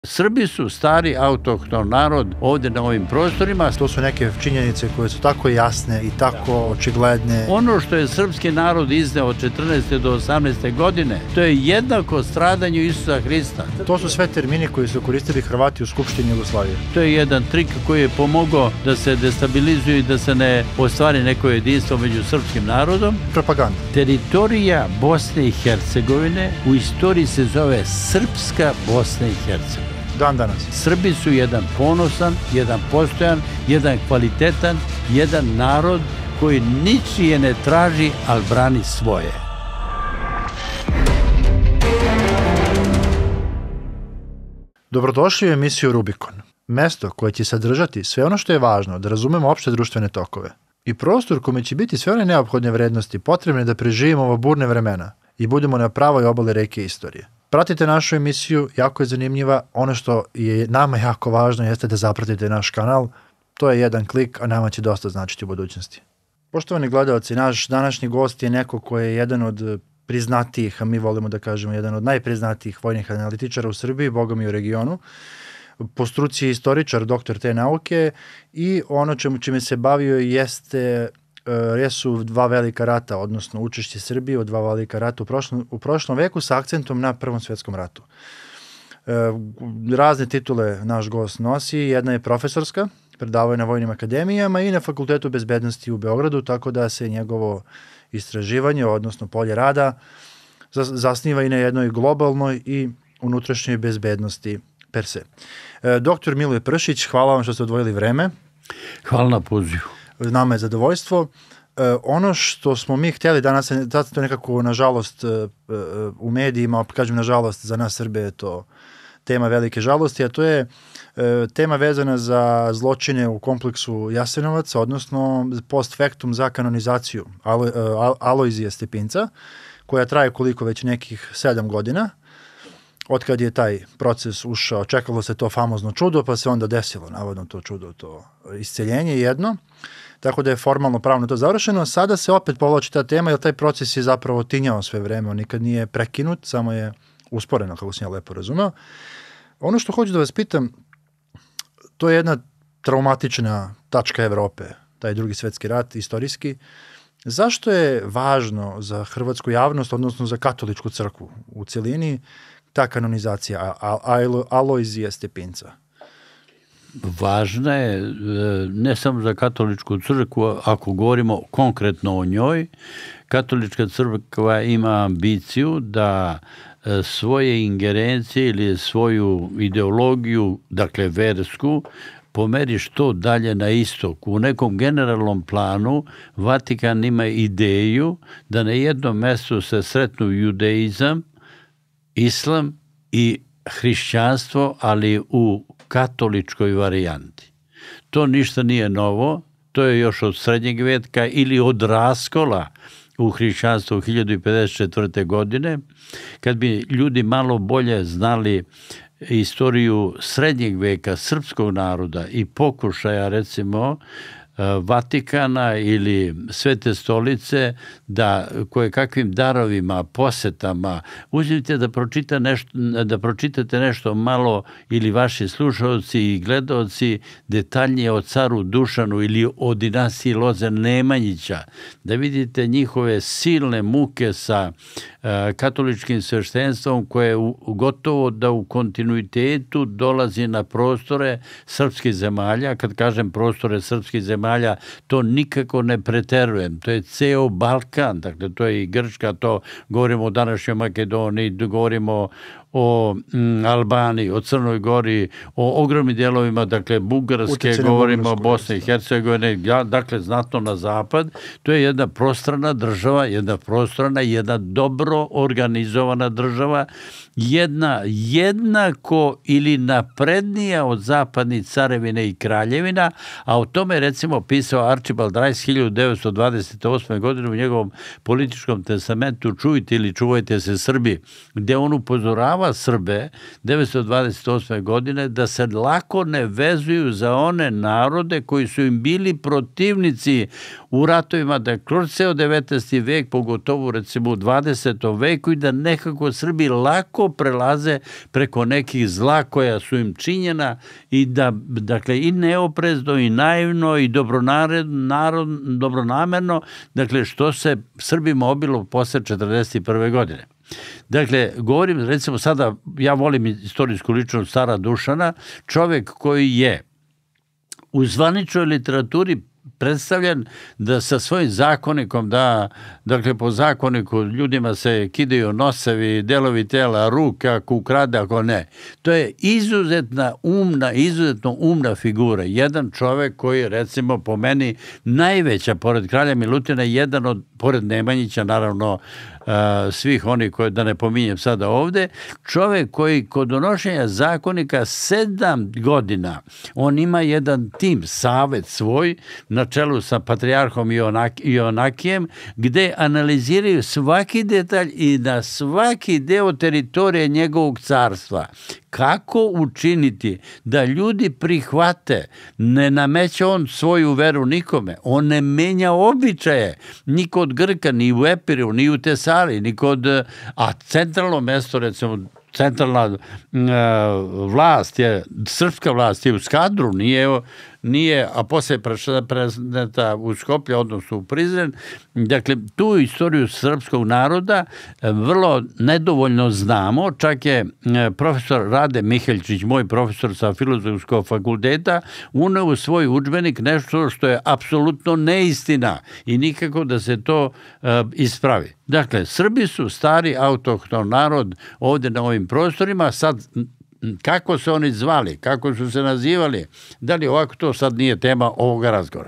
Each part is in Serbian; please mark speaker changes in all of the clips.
Speaker 1: Srbi su stari autohton narod ovdje na ovim prostorima.
Speaker 2: To su neke činjenice koje su tako jasne i tako očigledne.
Speaker 1: Ono što je srpski narod izneo od 14. do 18. godine, to je jednako stradanju Isusa Hrista.
Speaker 2: To su sve termini koji su koristili Hrvati u Skupštini Jugoslavije.
Speaker 1: To je jedan trik koji je pomogao da se destabilizuju i da se ne ostvari neko jedinstvo među srpskim narodom.
Speaker 2: Propaganda.
Speaker 1: Teritorija Bosne i Hercegovine u istoriji se zove Srpska Bosna i Hercegovina.
Speaker 2: Dan danas.
Speaker 1: Srbi su jedan ponosan, jedan postojan, jedan kvalitetan, jedan narod koji ničije ne traži, ali brani svoje.
Speaker 2: Dobrodošli u emisiju Rubikon. Mesto koje će sadržati sve ono što je važno da razumemo opšte društvene tokove. I prostor kome će biti sve one neophodne vrednosti potrebne da preživimo ova burne vremena i budemo na pravoj obali reke istorije. Pratite našu emisiju, jako je zanimljiva. Ono što je nama jako važno jeste da zapratite naš kanal. To je jedan klik, a nama će dosta značiti u budućnosti. Poštovani gledalci, naš današnji gost je neko koji je jedan od priznatijih, a mi volimo da kažemo jedan od najpriznatijih vojnih analitičara u Srbiji, bogom i u regionu. Po struci je istoričar, doktor te nauke i ono čime se bavio jesu dva velika rata, odnosno učešće Srbije u dva velika rata u prošlom veku sa akcentom na Prvom svjetskom ratu. Razne titule naš gost nosi, jedna je profesorska, predavao je na vojnim akademijama i na Fakultetu bezbednosti u Beogradu, tako da se njegovo istraživanje, odnosno polje rada, zasniva i na jednoj globalnoj i unutrašnjoj bezbednosti per se. Doktor Miloje Pršić, hvala vam što ste odvojili vreme.
Speaker 1: Hvala na pozivu.
Speaker 2: Nama je zadovoljstvo. Ono što smo mi htjeli danas, zato to nekako, nažalost, u medijima, kažem nažalost, za nas Srbe je to tema velike žalosti, a to je tema vezana za zločine u kompleksu Jasenovac, odnosno post factum za kanonizaciju Alojzija Stepinca, koja traje koliko već nekih 7 godina. Otkad je taj proces ušao, čekalo se to famozno čudo, pa se onda desilo, navodno to čudo, to isceljenje jedno, tako da je formalno pravno to završeno. Sada se opet povlači ta tema, jer taj proces je zapravo tinjao sve vreme, on nikad nije prekinut, samo je usporeno, kako sam ja lepo razumeo. Ono što hoću da vas pitam, to je jedna traumatična tačka Evrope, taj Drugi svjetski rat, istorijski. Zašto je važno za hrvatsku javnost, odnosno za katoličku crkvu u celini, ta kanonizacija Alojzija Stepinca?
Speaker 1: Važna je ne samo za katoličku crkvu, ako govorimo konkretno o njoj. Katolička crkva ima ambiciju da svoje ingerencije ili svoju ideologiju, dakle versku, pomeri što dalje na istok. U nekom generalnom planu Vatikan ima ideju da na jednom mjestu se sretnu judeizam, islam i hrišćanstvo, ali u katoličkoj varijanti. To ništa nije novo, to je još od srednjeg vijeka ili od raskola u hrišćanstvu 1054. godine, kad bi ljudi malo bolje znali istoriju srednjeg vijeka srpskog naroda i pokušaja, recimo, Vatikana ili Svete stolice da koje kakvim darovima, posjetama uzmite da pročitate nešto malo ili vaši slušalci i gledaoci detaljnije o caru Dušanu ili o dinastiji Loze Nemanjića, da vidite njihove silne muke sa katoličkim sveštenstvom koje gotovo da u kontinuitetu dolazi na prostore srpskih zemalja. Kad kažem prostore srpskih zemalja, to nikako ne preterujem. To je ceo Balkan, dakle to je i Grčka, to govorimo o današnjoj Makedoniji, govorimo o Albaniji, o Crnoj Gori, o ogromnim dijelovima, dakle Bugarske, govorimo o Bosne i Hercegovine, dakle znatno na zapad. To je jedna prostrana država, jedna dobro organizovana država, jedna jednako ili naprednija od zapadnih carevina i kraljevina, a o tome recimo pisao Archibald Rice 1928. godine u njegovom političkom testamentu Čujte ili čuvajte se Srbi, gdje on upozorava pokušava Srbe 1928. godine da se lako ne vezuju za one narode koji su im bili protivnici u ratovima, da kroz ceo 19. vek, pogotovo recimo u 20. veku, i da nekako Srbi lako prelaze preko nekih zla koja su im činjena i da, dakle, i neoprezno i naivno i dobronamerno, dakle, što se Srbima obilo posle 1941. godine. Dakle, govorim, recimo sada, ja volim istorijsku ličnost Stara Dušana, čovek koji je u zvaničnoj literaturi predstavljen da sa svojim zakonikom, da, dakle, po zakoniku ljudima se kidaju nosevi, delovi tela, ruka, ako ukrade, ako ne. To je izuzetno umna figura. Jedan čovek koji je, recimo, po meni najveća, pored kralja Milutina, jedan od, pored Nemanjića, naravno, svih onih koje, da ne pominjem sada ovde, čovek koji kod donošenja zakonika 7 godina, on ima jedan tim, savet svoj, na čelu sa patrijarhom Ionakijem, gde analiziraju svaki detalj i na svaki deo teritorije njegovog carstva. Kako učiniti da ljudi prihvate, ne nameće on svoju veru nikome, on ne menja običaje, ni kod Grka, ni u Epiru, ni u Tesali, ni kod, a centralno mesto, recimo, centralna vlast je, srpska vlast je u Skadru, nije, a posle je prezneta u Skoplje, odnosno u Prizren. Dakle, tu istoriju srpskog naroda vrlo nedovoljno znamo, čak je profesor Rade Miheljčić, moj profesor sa Filozofskog fakulteta, uneo u svoj udžbenik nešto što je apsolutno neistina i nikako da se to ispravi. Dakle, Srbi su stari autohton narod ovde na ovim prostorima, sad kako se oni zvali, kako su se nazivali, da li ovako, to sad nije tema ovoga razgovora.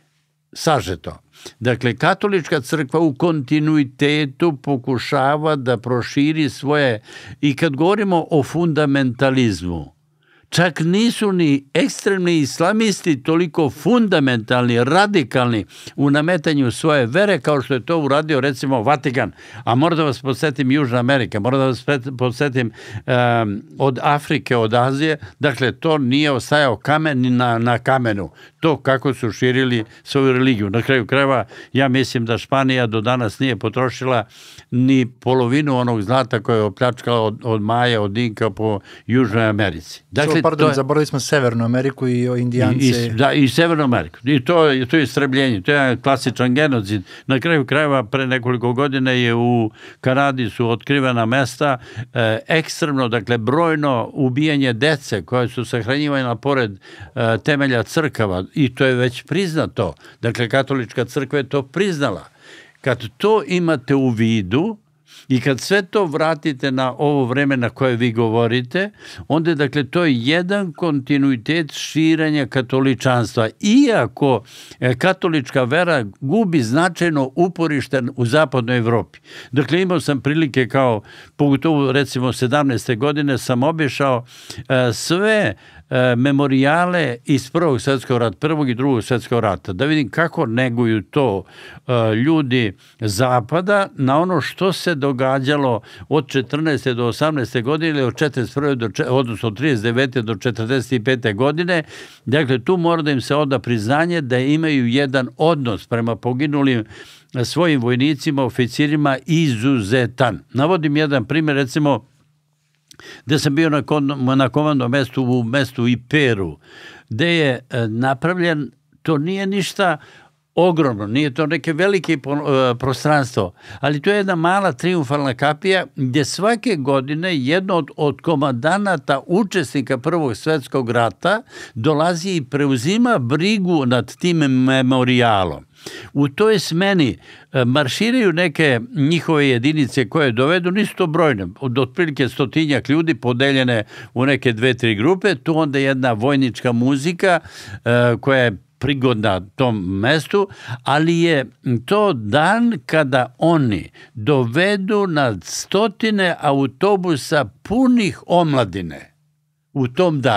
Speaker 1: Sažeto. Dakle, katolička crkva u kontinuitetu pokušava da proširi svoje, i kad govorimo o fundamentalizmu, čak nisu ni ekstremni islamisti toliko fundamentalni, radikalni u nametanju svoje vere kao što je to uradio recimo Vatikan. A moram da vas podsjetim Južna Amerika, moram da vas podsjetim od Afrike, od Azije. Dakle, to nije ostajao kamen ni na kamenu. To kako su širili svoju religiju. Na kraju krajeva, ja mislim da Španija do danas nije potrošila ni polovinu onog zlata koje je opljačkala od Maja, od Inka po Južnoj Americi. Dakle,
Speaker 2: zaboravili smo Severnu Ameriku i Indijance.
Speaker 1: I Severnu Ameriku. I to je istrebljenje. To je klasičan genocid. Na kraju krajeva, pre nekoliko godina je u Kanadi su otkrivena mesta ekstremno, dakle, brojno ubijanje dece koje su sahranjivane pored temelja crkava. I to je već priznato. Dakle, katolička crkva je to priznala. Kad to imate u vidu, i kad sve to vratite na ovo vreme na koje vi govorite, onda, dakle, to je jedan kontinuitet širenja katoličanstva. Iako katolička vera gubi značajno uporište u zapadnoj Evropi. Dakle, imao sam prilike kao, pogotovo recimo 17. godine, sam obišao sve memorijale iz Prvog svjetskog rata, Prvog i Drugog svjetskog rata, da vidim kako neguju to ljudi zapada na ono što se događalo od 14. do 18. godine ili od 41. odnosno od 39. do 45. godine. Dakle, tu mora da im se oda priznanje da imaju jedan odnos prema poginulim svojim vojnicima, oficirima izuzetan. Navodim jedan primjer, recimo, gde sam bio na komandnom mestu u mestu Iperu, gde je napravljen, to nije ništa ogromno, nije to neke velike prostranstvo, ali to je jedna mala triumfalna kapija gdje svake godine jedno od komandanata učesnika Prvog svjetskog rata dolazi i preuzima brigu nad tim memorijalom. U toj smeni marširaju neke njihove jedinice koje dovedu, nisu to brojne, od otprilike 100-tinjak ljudi podeljene u neke 2-3 grupe, tu onda jedna vojnička muzika koja je prigodna tom mestu, ali je to dan kada oni dovedu na stotine autobusa punih omladine u tom danu.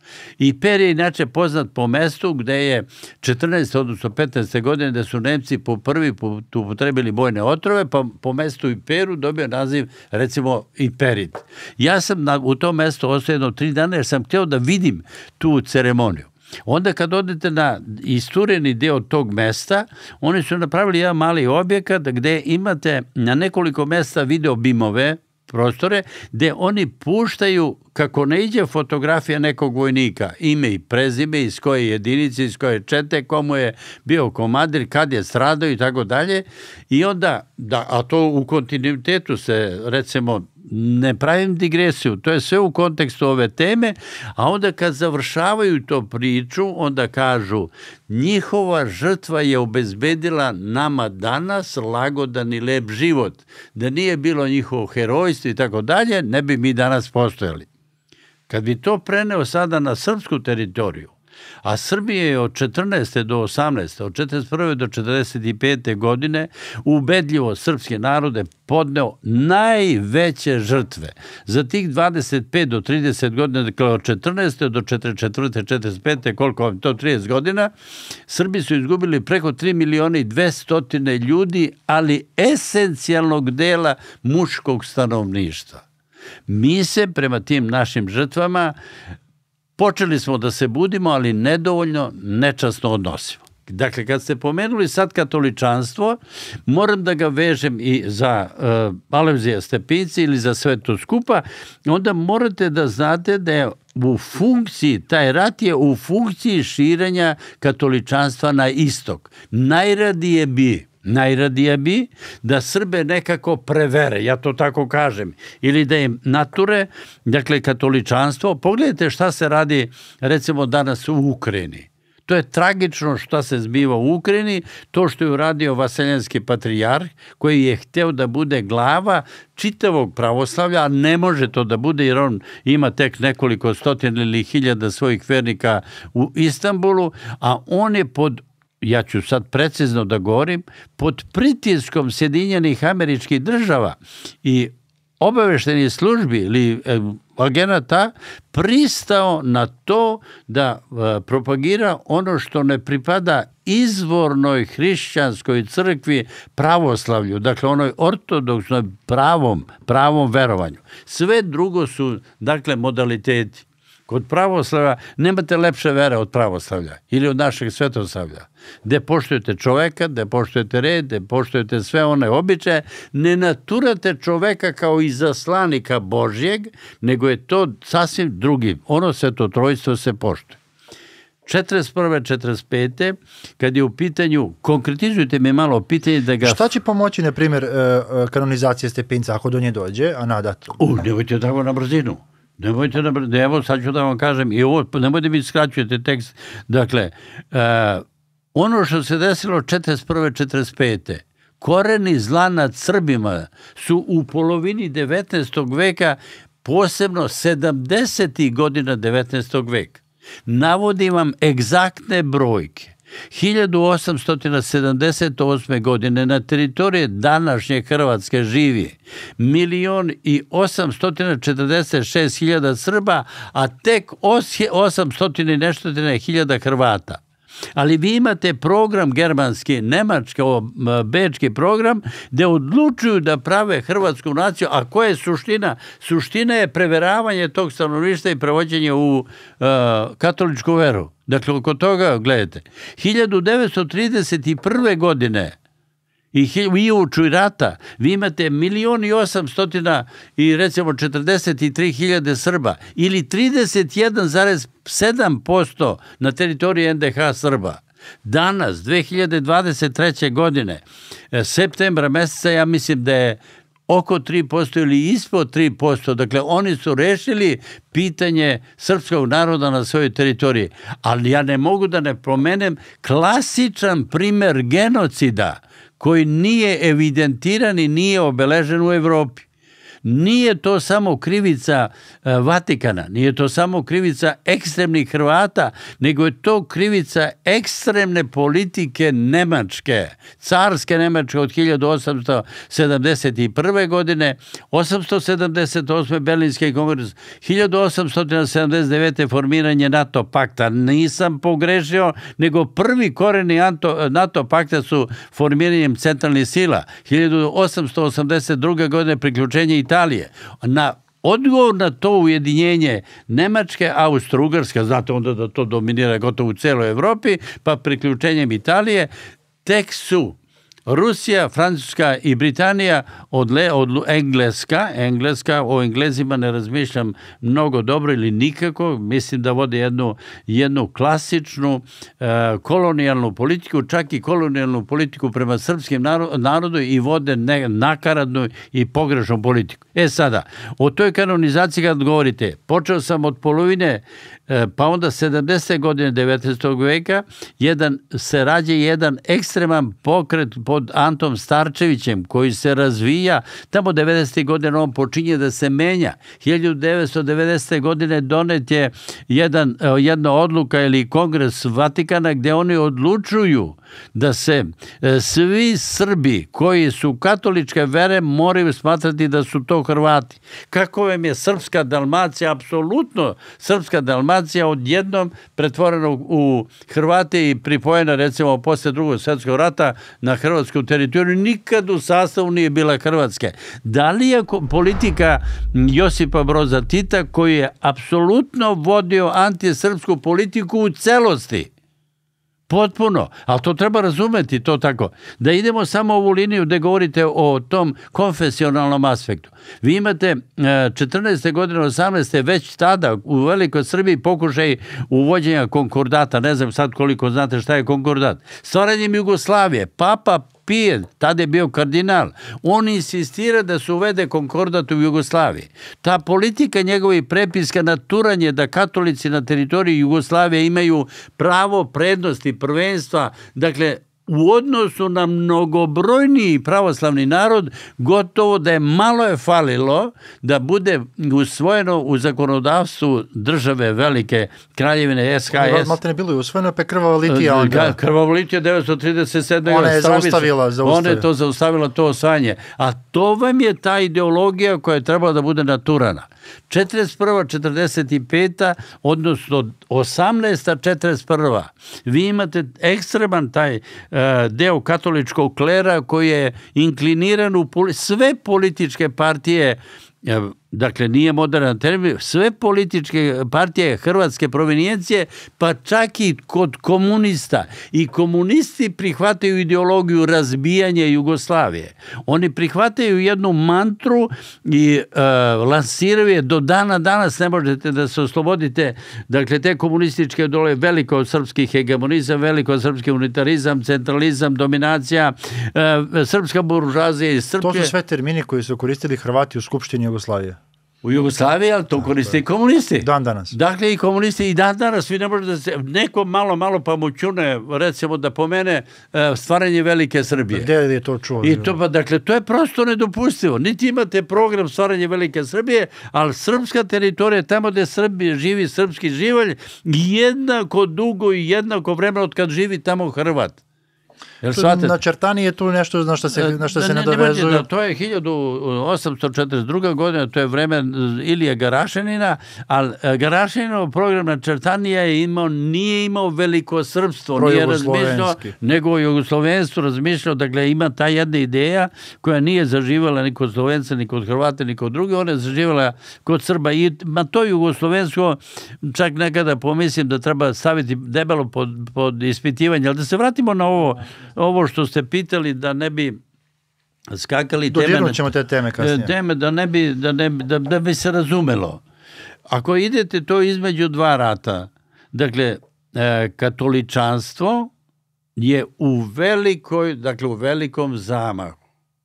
Speaker 1: I Per je inače poznat po mestu gde je 14. odnosno 15. godine da su Nemci po prvi put upotrebili bojne otrove, pa po mestu i Peru dobio naziv recimo Iperit. Ja sam u tom mestu ostao jedno 3 dana jer sam htio da vidim tu ceremoniju. Onda kad odete na istureni deo tog mesta, oni su napravili jedan mali objekat gde imate na nekoliko mesta video bimove, prostore, gde oni puštaju kako ne iđe fotografija nekog vojnika, ime i prezime, iz koje jedinice, iz koje čete, komu je bio komandir, kad je stradao i tako dalje. I onda, a to u kontinuitetu se, recimo, ne pravim digresiju, to je sve u kontekstu ove teme, a onda kad završavaju to priču, onda kažu njihova žrtva je obezbedila nama danas lagodan i lep život. Da nije bilo njihovo herojstvo i tako dalje, ne bi mi danas postojali. Kad bi to preneo sada na srpsku teritoriju, a Srbije je od 14. do 18. od 41. do 45. godine ubedljivo srpski narod je podneo najveće žrtve. Za tih 25 do 30 godina, dakle od 14. do 44. 45. koliko vam to 30 godina, Srbi su izgubili preko 3.200.000 ljudi, ali esencijalnog dela muškog stanovništva. Mi se prema tim našim žrtvama počeli smo da se budimo, ali nedovoljno nečasno odnosimo. Dakle, kad ste pomenuli sad katoličanstvo, moram da ga vežem i za Alojzija Stepinca ili za sve to skupa, onda morate da znate da je u funkciji, taj rat je u funkciji širenja katoličanstva na istok. Najradije bi da Srbe nekako prevere, ja to tako kažem, ili da im nature, dakle, katoličanstvo. Pogledajte šta se radi, recimo, danas u Ukrajini. To je tragično šta se zbiva u Ukrajini, to što je uradio Vaseljenski patrijarh, koji je hteo da bude glava čitavog pravoslavlja, a ne može to da bude jer on ima tek nekoliko stotina ili hiljada svojih vernika u Istanbulu, a on je ja ću sad precizno da govorim, pod pritiskom Sjedinjenih Američkih Država i obaveštenih službi ili agenata pristao na to da propagira ono što ne pripada izvornoj hrišćanskoj crkvi pravoslavlju, dakle onoj ortodoksnoj pravom verovanju. Sve drugo su, dakle, modaliteti. Kod pravoslavlja nemate lepše vere od pravoslavlja ili od našeg svetosavlja, gde poštujete čoveka, gde poštujete red, gde poštujete sve one običaje, ne naturate čoveka kao izaslanika Božjeg, nego je to sasvim drugi. Ono svetotrojstvo se poštuje. 41. 45. kad je u pitanju, konkretizujte mi malo pitanje da ga...
Speaker 2: Šta će pomoći, na primjer, kanonizacije Stepinca ako do nje dođe, a nadat?
Speaker 1: Nemojte tako na brzinu. Evo, sad ću da vam kažem, i ovo, nemojte mi skraćujete tekst. Dakle, ono što se desilo 41. 45. koreni zla nad Srbima su u polovini 19. veka, posebno 70. godina 19. veka. Navodim vam egzaktne brojke. 1878. godine na teritoriji današnje Hrvatske živi 1.846.000 Srba, a tek 800 nešto hiljada Hrvata. Ali vi imate program germanski, nemačko-bečki program, gde odlučuju da prave hrvatsku naciju, a koja je suština? Suština je preveravanje tog stanovništva i prevođenje u katoličku veru. Dakle, oko toga, gledajte, 1931. godine i uoči rata vi imate 1.800.000 i recimo 43.000 Srba ili 31,7% na teritoriji NDH Srba. Danas, 2023. godine, septembra meseca, ja mislim da je oko 3% ili ispod 3%. Dakle, oni su rešili pitanje srpskog naroda na svojoj teritoriji. Ali ja ne mogu da ne pomenem klasičan primer genocida koji nije evidentiran i nije obeležen u Evropi. nije to samo krivica Vatikana, nije to samo krivica ekstremnih Hrvata, nego je to krivica ekstremne politike Nemačke, carske Nemačke od 1871. godine, 878. Berlinski kongres, 1879. formiranje NATO pakta. Nisam pogrešio, nego prvi koreni NATO pakta su formiranjem centralnih sila. 1882. godine priključenje Italije. Odgovor na to ujedinjenje Nemačke, Austro-Ugarska, znate onda da to dominira gotovo u celoj Evropi, pa priključenjem Italije, tek su Rusija, Francuska i Britanija Engleska, o Englezima ne razmišljam mnogo dobro ili nikako, mislim da vode jednu klasičnu kolonijalnu politiku, čak i kolonijalnu politiku prema srpskim narodu i vode nakaradnu i pogrešnu politiku. Sada, o toj kanonizaciji kad govorite, počeo sam od polovine, pa onda 70. godine 19. veka, se rađa jedan ekstreman pokret pod Antom Starčevićem, koji se razvija, tamo 90. godine on počinje da se menja. 1990. godine donet je jedna odluka ili kongres Vatikana gde oni odlučuju da se svi Srbi koji su katoličke vere moraju smatrati da su to Hrvati. Kako vam je srpska Dalmacija, apsolutno srpska Dalmacija odjednom pretvorena u Hrvate i pripojena recimo posle Drugog svjetskog rata na hrvatsku teritoriju, nikad u sastavu nije bila Hrvatske. Da li je politika Josipa Broza Tita koji je apsolutno vodio antisrpsku politiku u celosti? Potpuno, ali to treba razumeti, to tako. Da idemo samo ovu liniju gde govorite o tom konfesionalnom aspektu. Vi imate 14. godine, 18. već tada u Velikoj Srbiji pokušaj uvođenja konkordata, ne znam sad koliko znate šta je konkordat. Stvaranjem Jugoslavije, Papa Pije, tada je bio kardinal, on insistira da se uvede konkordat u Jugoslaviji. Ta politika njegovih prepiska na turanje da katolici na teritoriji Jugoslavije imaju pravo prednosti, prvenstva, dakle, u odnosu na mnogobrojniji pravoslavni narod, gotovo da je malo falilo da bude usvojeno u zakonodavstvu države velike Kraljevine SHS.
Speaker 2: Malte ne bilo je usvojeno, pa je Krvava Litija onda.
Speaker 1: Krvava Litija 1937.
Speaker 2: Ona je zaustavila.
Speaker 1: Ona je to zaustavila, to osvajanje. A to vam je ta ideologija koja je trebala da bude naturana. 41. 45. odnosno 18. 41. Vi imate ekstreman taj deo katoličkog klera koji je inkliniran u sve političke partije, dakle nije moderan termin, sve političke partije hrvatske provenijencije, pa čak i kod komunista. I komunisti prihvataju ideologiju razbijanja Jugoslavije. Oni prihvataju jednu mantru i lansiraju je do dana danas, ne možete da se oslobodite, dakle te komunističke dole, veliko srpski hegemonizam, veliko srpski unitarizam, centralizam, dominacija, srpska buržuazija i srpske...
Speaker 2: To su sve termini koji su koristili Hrvati u Skupštini Jugoslavije.
Speaker 1: U Jugoslaviji, ali to koriste i komunisti.
Speaker 2: Dan danas.
Speaker 1: Dakle, i komunisti i dan danas. Vi ne možete da se... Neko malo pa mu čune, recimo, da pomene stvaranje Velike Srbije.
Speaker 2: Gde je to čuo?
Speaker 1: I to, pa, dakle, to je prosto nedopustivo. Niti imate program stvaranje Velike Srbije, ali srpska teritorija, tamo gde živi srpski živalj, jednako dugo i jednako vremena od kad živi tamo Hrvat.
Speaker 2: Načrtani je tu nešto na što se nadovezuju.
Speaker 1: To je 1842. godina, to je vreme Ilije Garašanina, ali Garašaninov program načrtanija nije imao veliko srpstvo, nije razmišljao, nego o jugoslovenstvu razmišljao, dakle ima ta jedna ideja koja nije zaživala ni kod Slovenca, ni kod Hrvata, ni kod druge, ona je zaživala kod Srba. I to jugoslovensko, čak nekada pomislim da treba staviti debelo pod ispitivanje, ali da se vratimo na ovo što ste pitali, da ne bi skakali teme...
Speaker 2: Dodirnut ćemo te teme kasnije.
Speaker 1: Teme da bi se razumelo. Ako idete to između dva rata, dakle, katoličanstvo je u velikom zamahu.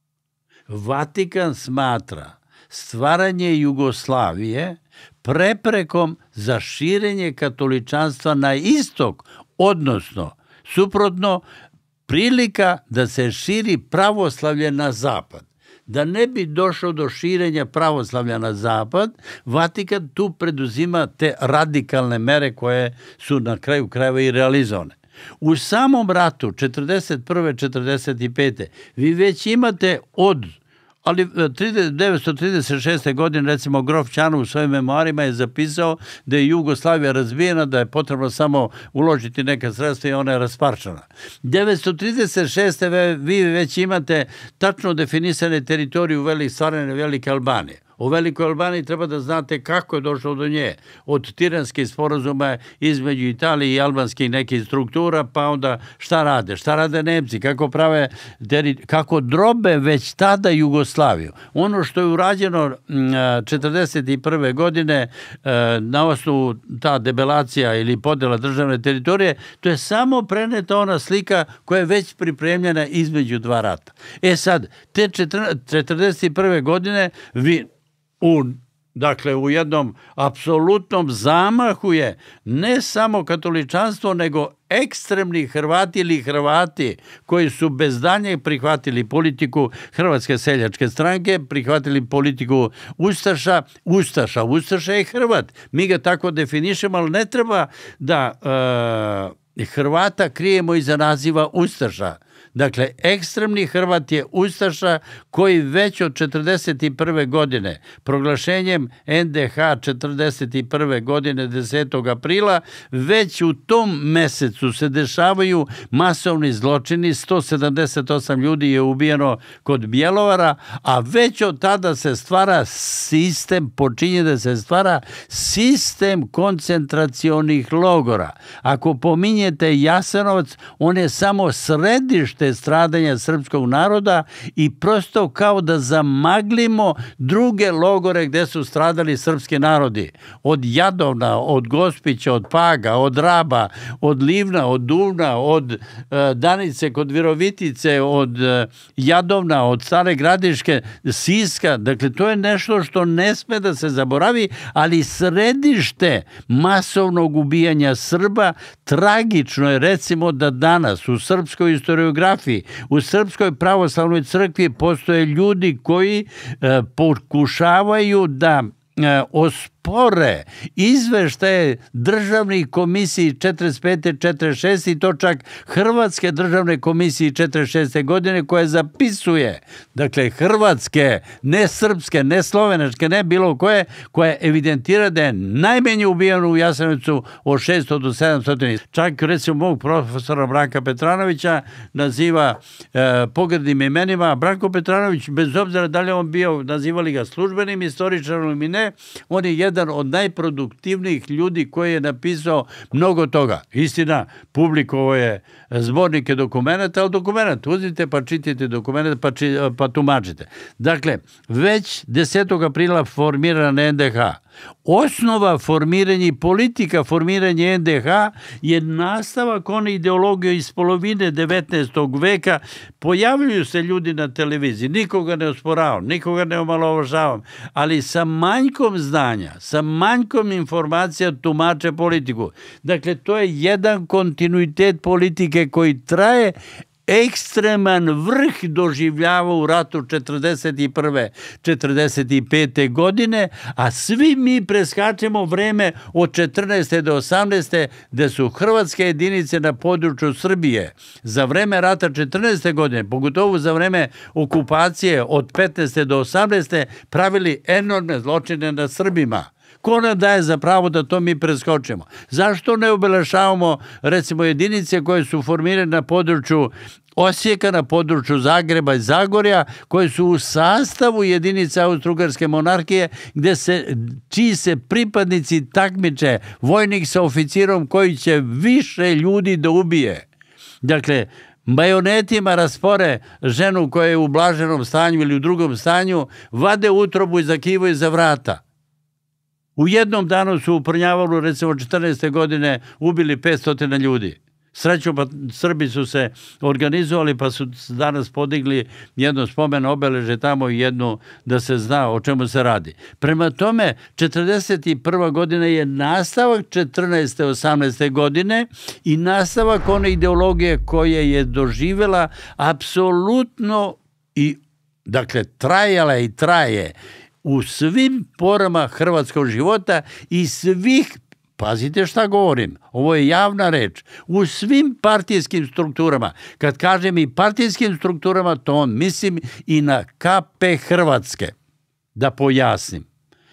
Speaker 1: Vatikan smatra stvaranje Jugoslavije preprekom za širenje katoličanstva na istok, odnosno, suprotno, prilika da se širi pravoslavlje na zapad. Da ne bi došlo do širenja pravoslavlja na zapad, Vatikan tu preduzima te radikalne mere koje su na kraju krajeva i realizovane. U samom ratu 41. 45. vi već imate ali 1936. godine, recimo, grof Ćanu u svojim memoarima je zapisao da je Jugoslavija razbijena, da je potrebno samo uložiti neka sredstva i ona je rasparčana. 1936. vi već imate tačno definisane teritorije u stvarane Velike Albanije. O Velikoj Albaniji treba da znate kako je došlo do nje. Od tiranskih sporazuma između Italije i albanskih nekih struktura, pa onda šta rade? Šta rade Nemci? Kako drobe već tada Jugoslaviju. Ono što je urađeno 1941. godine na osnovu ta debelacija ili podela državne teritorije, to je samo preneta ona slika koja je već pripremljena između dva rata. Sad, te 1941. godine u jednom apsolutnom zamahu je ne samo katoličanstvo, nego ekstremni Hrvati ili Hrvati koji su bez daljnjeg prihvatili politiku Hrvatske seljačke stranke, prihvatili politiku Ustaša. Ustaša je Hrvat. Mi ga tako definišemo, ali ne treba da Hrvata krijemo iza naziva Ustaša. Dakle, ekstremni Hrvat je Ustaša koji već od 1941. godine, proglašenjem NDH 1941. godine 10. aprila, već u tom mesecu se dešavaju masovni zločini, 178 ljudi je ubijeno kod Bjelovara, a već od tada se stvara počinje da se stvara sistem koncentracionih logora. Ako pominjete Jasenovac, on je samo središte stradanja srpskog naroda i prosto kao da zamaglimo druge logore gde su stradali srpski narodi. Od Jadovna, od Gospića, od Paga, od Raba, od Livna, od Duvna, od Danice kod Virovitice, od Jadovna, od Stare Gradiške, Siska. Dakle, to je nešto što ne sme da se zaboravi, ali središte masovnog ubijanja Srba. Tragično je, recimo, da danas u srpskoj historiografiji, u Srpskoj pravoslavnoj crkvi postoje ljudi koji pokušavaju da ospore izveštaje državnih komisiji 45. 46. i to čak Hrvatske državne komisije 46. godine koje zapisuje, dakle Hrvatske, ne srpske, ne slovenačke, ne bilo koje evidentira da je najmanje ubijeno u Jasenovcu od 600 do 700. Čak recimo mog profesora Branka Petranovića naziva pogrdnim imenima. Branko Petranović, bez obzira da li on bio, nazivali ga službenim istoričarom ili ne, on je jedan od najproduktivnijih ljudi koji je napisao mnogo toga. Istina, publikovao je zbornike dokumenta, ali dokument uzmite pa čitajte dokument pa tumačite. Dakle, već 10. aprila formirana NDH. Osnova formiranja i politika formiranja NDH je nastavak one ideologije iz polovine 19. veka. Pojavljuju se ljudi na televiziji, nikoga ne osporavam, nikoga ne omalovažavam, ali sa manjkom znanja, sa manjkom informacija tumače politiku. Dakle, to je jedan kontinuitet politike koji traje. Ekstreman vrh doživljava u ratu 41. 45. godine, a svi mi preskačemo vreme od 14. do 18. gde su hrvatske jedinice na području Srbije za vreme rata 14. godine, pogotovo za vreme okupacije od 15. do 18. pravili enormne zločine nad Srbima. Ko nam daje za pravo da to mi preskočimo? Zašto ne obeležavamo, recimo, jedinice koje su formirane na području Osijeka, na području Zagreba i Zagorja, koje su u sastavu jedinica Austro-Ugarske monarhije, čiji se pripadnici takmiče, vojnik sa oficirom koji će više ljudi da ubije. Dakle, bajonetima raspore ženu koja je u blaženom stanju ili u drugom stanju, vade utrobu i zakivaju za vrata. U jednom danu su u Prnjavalu, recimo 14. godine, ubili 500 ljudi. Srećom, pa Srbi su se organizovali, pa su danas podigli jedno spomen obeleže tamo i jednu da se zna o čemu se radi. Prema tome, 41. godina je nastavak 14. 18. godine i nastavak one ideologije koje je doživjela apsolutno i Dakle, trajala i traje u svim porama hrvatskog života i svih, pazite šta govorim, ovo je javna reč, u svim partijskim strukturama. Kad kažem i partijskim strukturama, to on mislim i na KP Hrvatske. Da pojasnim.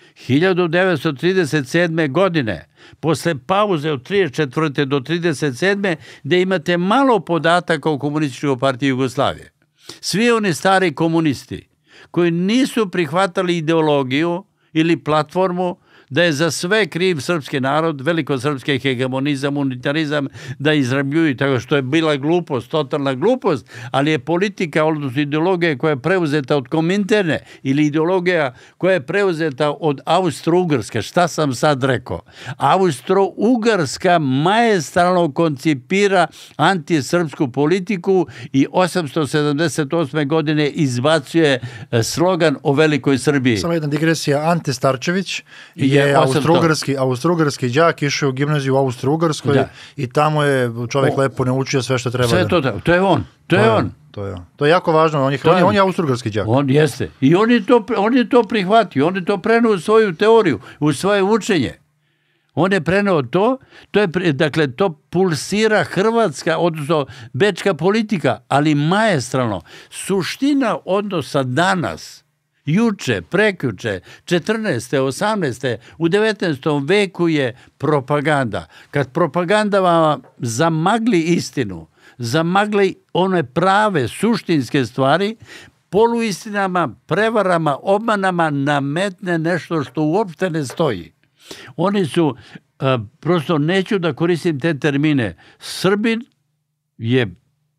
Speaker 1: 1937. godine, posle pauze od 34. do 37. gde imate malo podataka o komunističkoj partiji Jugoslavije. Svi oni stari komunisti koji nisu prihvatali ideologiju ili platformu da je za sve kriv srpski narod, velikosrpski hegemonizam, unitarizam, da izrabljuju, tako što je bila glupost, totalna glupost, ali je politika, odnosno ideologija koja je preuzeta od Kominterne ili ideologija koja je preuzeta od Austro-Ugrske. Šta sam sad rekao? Austro-Ugrska maestralno koncipira antisrpsku politiku i 878. godine izbacuje slogan o velikoj Srbiji.
Speaker 2: Samo jedna digresija, Ante Starčević je austrougarski đak, išao u gimnaziju u Austro-Ugarskoj i tamo je čovjek lepo naučio sve što treba.
Speaker 1: Sve to je on.
Speaker 2: To je jako važno, on je austrougarski đak.
Speaker 1: On jeste. I on je to prihvatio, on je to preneo u svoju teoriju, u svoje učenje. On je preneo to dakle, to pulsira hrvatska, odnosno bečka politika, ali maestralno. Suština odnosa danas, juče, prekjuče, 14. 18. u 19. veku je propaganda. Kad propaganda vam zamagli istinu, zamagli one prave, suštinske stvari, poluistinama, prevarama, obmanama nametne nešto što uopšte ne stoji. Oni su, prosto neću da koristim te termine, Srbin je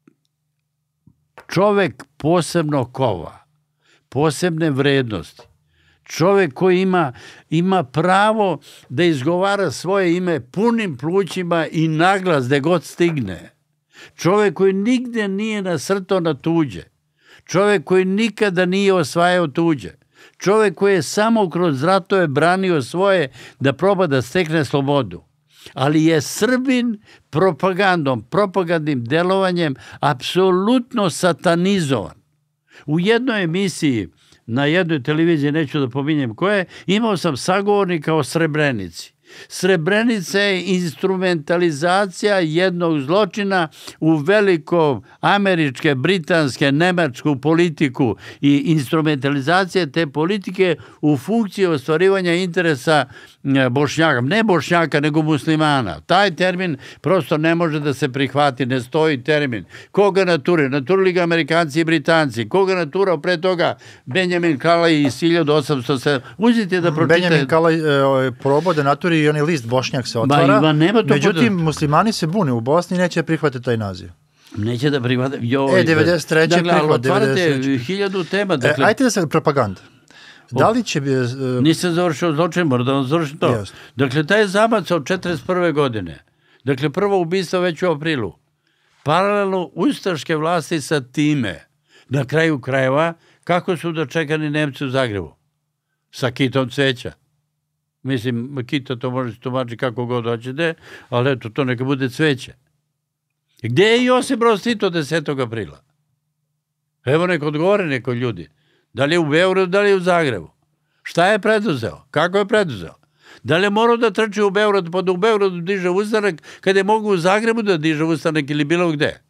Speaker 1: čovek posebno kova, posebne vrednosti. Čovek koji ima pravo da izgovara svoje ime punim plućima i naglas gde god stigne. Čovek koji nigde nije nasrtao na tuđe. Čovek koji nikada nije osvajao tuđe. Čovek koji je samo kroz ratove branio svoje da proba da stekne slobodu. Ali je Srbin propagandnim delovanjem apsolutno satanizovan. U jednoj emisiji, na jednoj televiziji, neću da pominjem koje, imao sam sagovornika o Srebrenici. Srebrenica je instrumentalizacija jednog zločina u veliko američke, britanske, nemačku politiku i instrumentalizacija te politike u funkciji ostvarivanja interesa Bošnjaka. Ne Bošnjaka, nego muslimana. Taj termin prosto ne može da se prihvati, ne stoji termin. Koga nature? Naturili ga Amerikanci i Britanci. Koga naturao pre toga? Benjamin Kalaj iz 1807. Uzite da pročitate.
Speaker 2: Benjamin Kalaj probao da naturi i onaj list Bošnjak se otvara. Međutim, muslimani se bune u Bosni i neće prihvatiti taj naziv.
Speaker 1: Neće da prihvate.
Speaker 2: 93.
Speaker 1: Dakle, ali otvarate 1000 tema.
Speaker 2: Ajte da se propaganda. Da li će...
Speaker 1: Nisam završio zločin, moram da vam završim to. Yes. Dakle, taj zabac od 41. godine. Dakle, prvo ubistvo već u aprilu. Paralelno ustaške vlasti sa time, na kraju krajeva, kako su dočekani Nemci u Zagrebu? Sa kitom cveća. Mislim, kita to može se tumačiti kako god hoćete, ali eto, to neka bude cveće. Gde je Josip Broz Tito 10. aprila? Evo neko odgovore neko ljudi. Da li je u Beogradu, da li je u Zagrebu? Šta je preduzeo? Kako je preduzeo? Da li je morao da trči u Beogradu, pa da u Beogradu diže ustanak, kada je mogu u Zagrebu da diže ustanak ili bilo gde?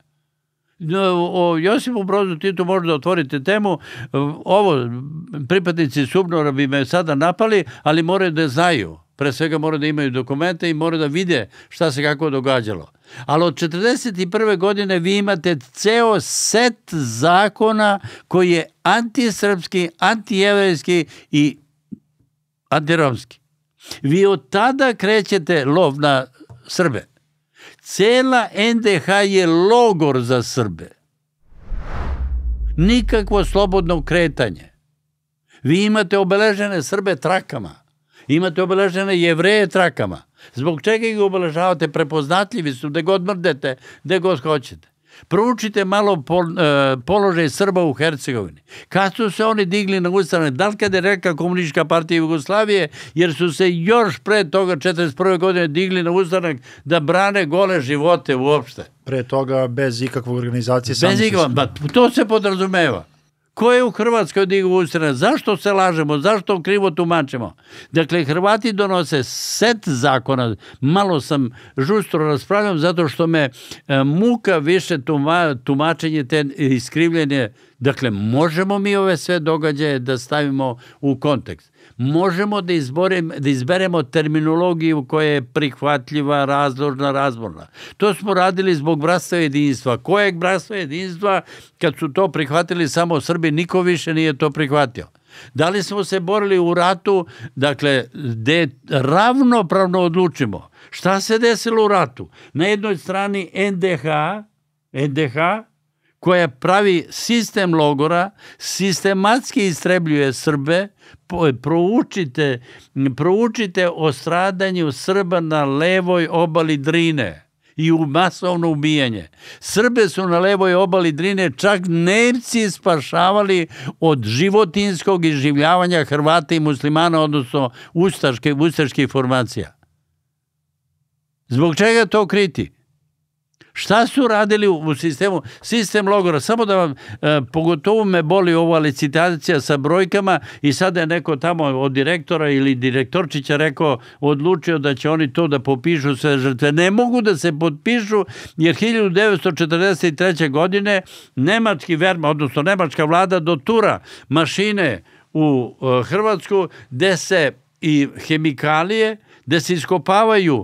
Speaker 1: O Josipu Brozu Titu možda otvorite temu. Ovo, pripadnici SUBNOR-a bi me sada napali, ali moraju da znaju. Pre svega moraju da imaju dokumente i moraju da vide šta se kako događalo. Ali od 1941. godine vi imate ceo set zakona koji je antisrpski, antijevrejski i antiromski. Vi od tada krećete lov na Srbe. Cela NDH je logor za Srbe. Nikakvo slobodno kretanje. Vi imate obeležene Srbe trakama. Imate obeležene Jevreje trakama. Zbog čega ih obeležavate? Prepoznatljivi su, gde god mrdete, gde god hoćete. Proučite malo položaj Srba u Hercegovini. Kad su se oni digli na ustanak? Da li kada je rekla Komunistička partija Jugoslavije, jer su se još pre toga 1941. godine digli na ustanak da brane gole živote uopšte.
Speaker 2: Pre toga bez ikakve organizacije.
Speaker 1: Bez ikakve, to se podrazumeva. Ko je u Hrvatskoj digao ustanak? Zašto se lažemo? Zašto krivo tumačimo? Dakle, Hrvati donose set zakona. Malo sam žustro raspravljam zato što me muka više tumačenje te iskrivljenje. Dakle, možemo mi ove sve događaje da stavimo u kontekst. Možemo da izberemo terminologiju koja je prihvatljiva, razložna, razborna. To smo radili zbog bratstva i jedinstva. Kojeg bratstva i jedinstva? Kad su to prihvatili samo Srbi, niko više nije to prihvatio. Da li smo se borili u ratu, dakle, gde ravnopravno odlučimo? Šta se desilo u ratu? Na jednoj strani NDH, koja pravi sistem logora, sistematski istrebljuje Srbe. Proučite o stradanju Srba na levoj obali Drine i u masovno ubijanje. Srbe su na levoj obali Drine čak Nemci spašavali od životinskog iživljavanja Hrvata i muslimana, odnosno ustaških formacija. Zbog čega to kriti? Šta su radili u sistemu? Sistem logora, samo da vam, pogotovo me boli ova licitacija sa brojkama i sada je neko tamo od direktora ili direktorčića odlučio da će oni to da popišu sve žrtve. Ne mogu da se potpišu jer 1943. godine nemački Wehrmacht, odnosno nemačka vlada dotura mašine u Hrvatsku gde se i hemikalije, gde se iskopavaju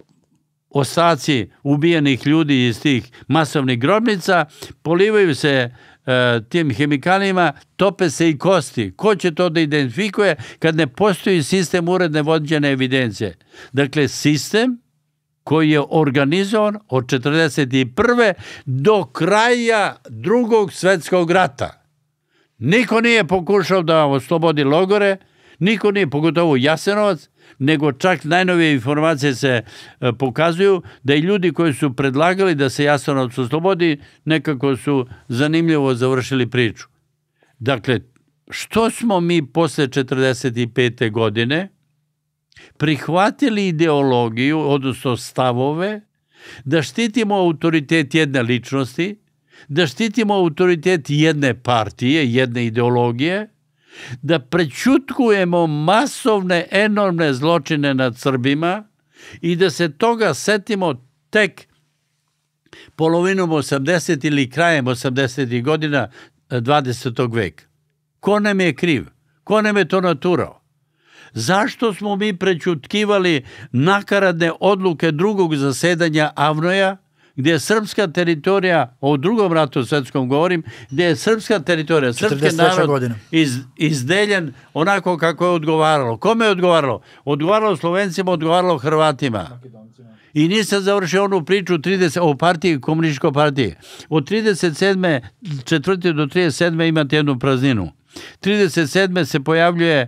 Speaker 1: ostaci ubijenih ljudi iz tih masovnih grobnica, polivaju se tim hemikalijama, tope se i kosti. Ko će to da identifikuje kad ne postoji sistem uredne vođene evidencije? Dakle, sistem koji je organizovan od 1941. do kraja Drugog svjetskog rata. Niko nije pokušao da oslobodi logore, niko nije, pogotovo Jasenovac, nego čak najnovije informacije se pokazuju da i ljudi koji su predlagali da se Jasenovac oslobodi, nekako su zanimljivo završili priču. Dakle, što smo mi posle 1945. godine prihvatili ideologiju, odnosno stavove, da štitimo autoritet jedne ličnosti, da štitimo autoritet jedne partije, jedne ideologije, da prećutkujemo masovne, enormne zločine nad Srbima i da se toga setimo tek polovinom 80 ili krajem 80. godina 20. veka. Ko nam je kriv? Ko nam je to naturao? Zašto smo mi prećutkivali nakaradne odluke drugog zasedanja AVNOJ-a, gdje je srpska teritorija, o drugom ratu svjetskom govorim, gdje je srpska teritorija, srpski narod izdeljen onako kako je odgovaralo. Kome je odgovaralo? Odgovaralo Slovencima, odgovaralo Hrvatima. I nisam završio onu priču o partiji, komunističkoj partiji. Od 37. 4. do 37. imate jednu prazninu. 37. se pojavljuje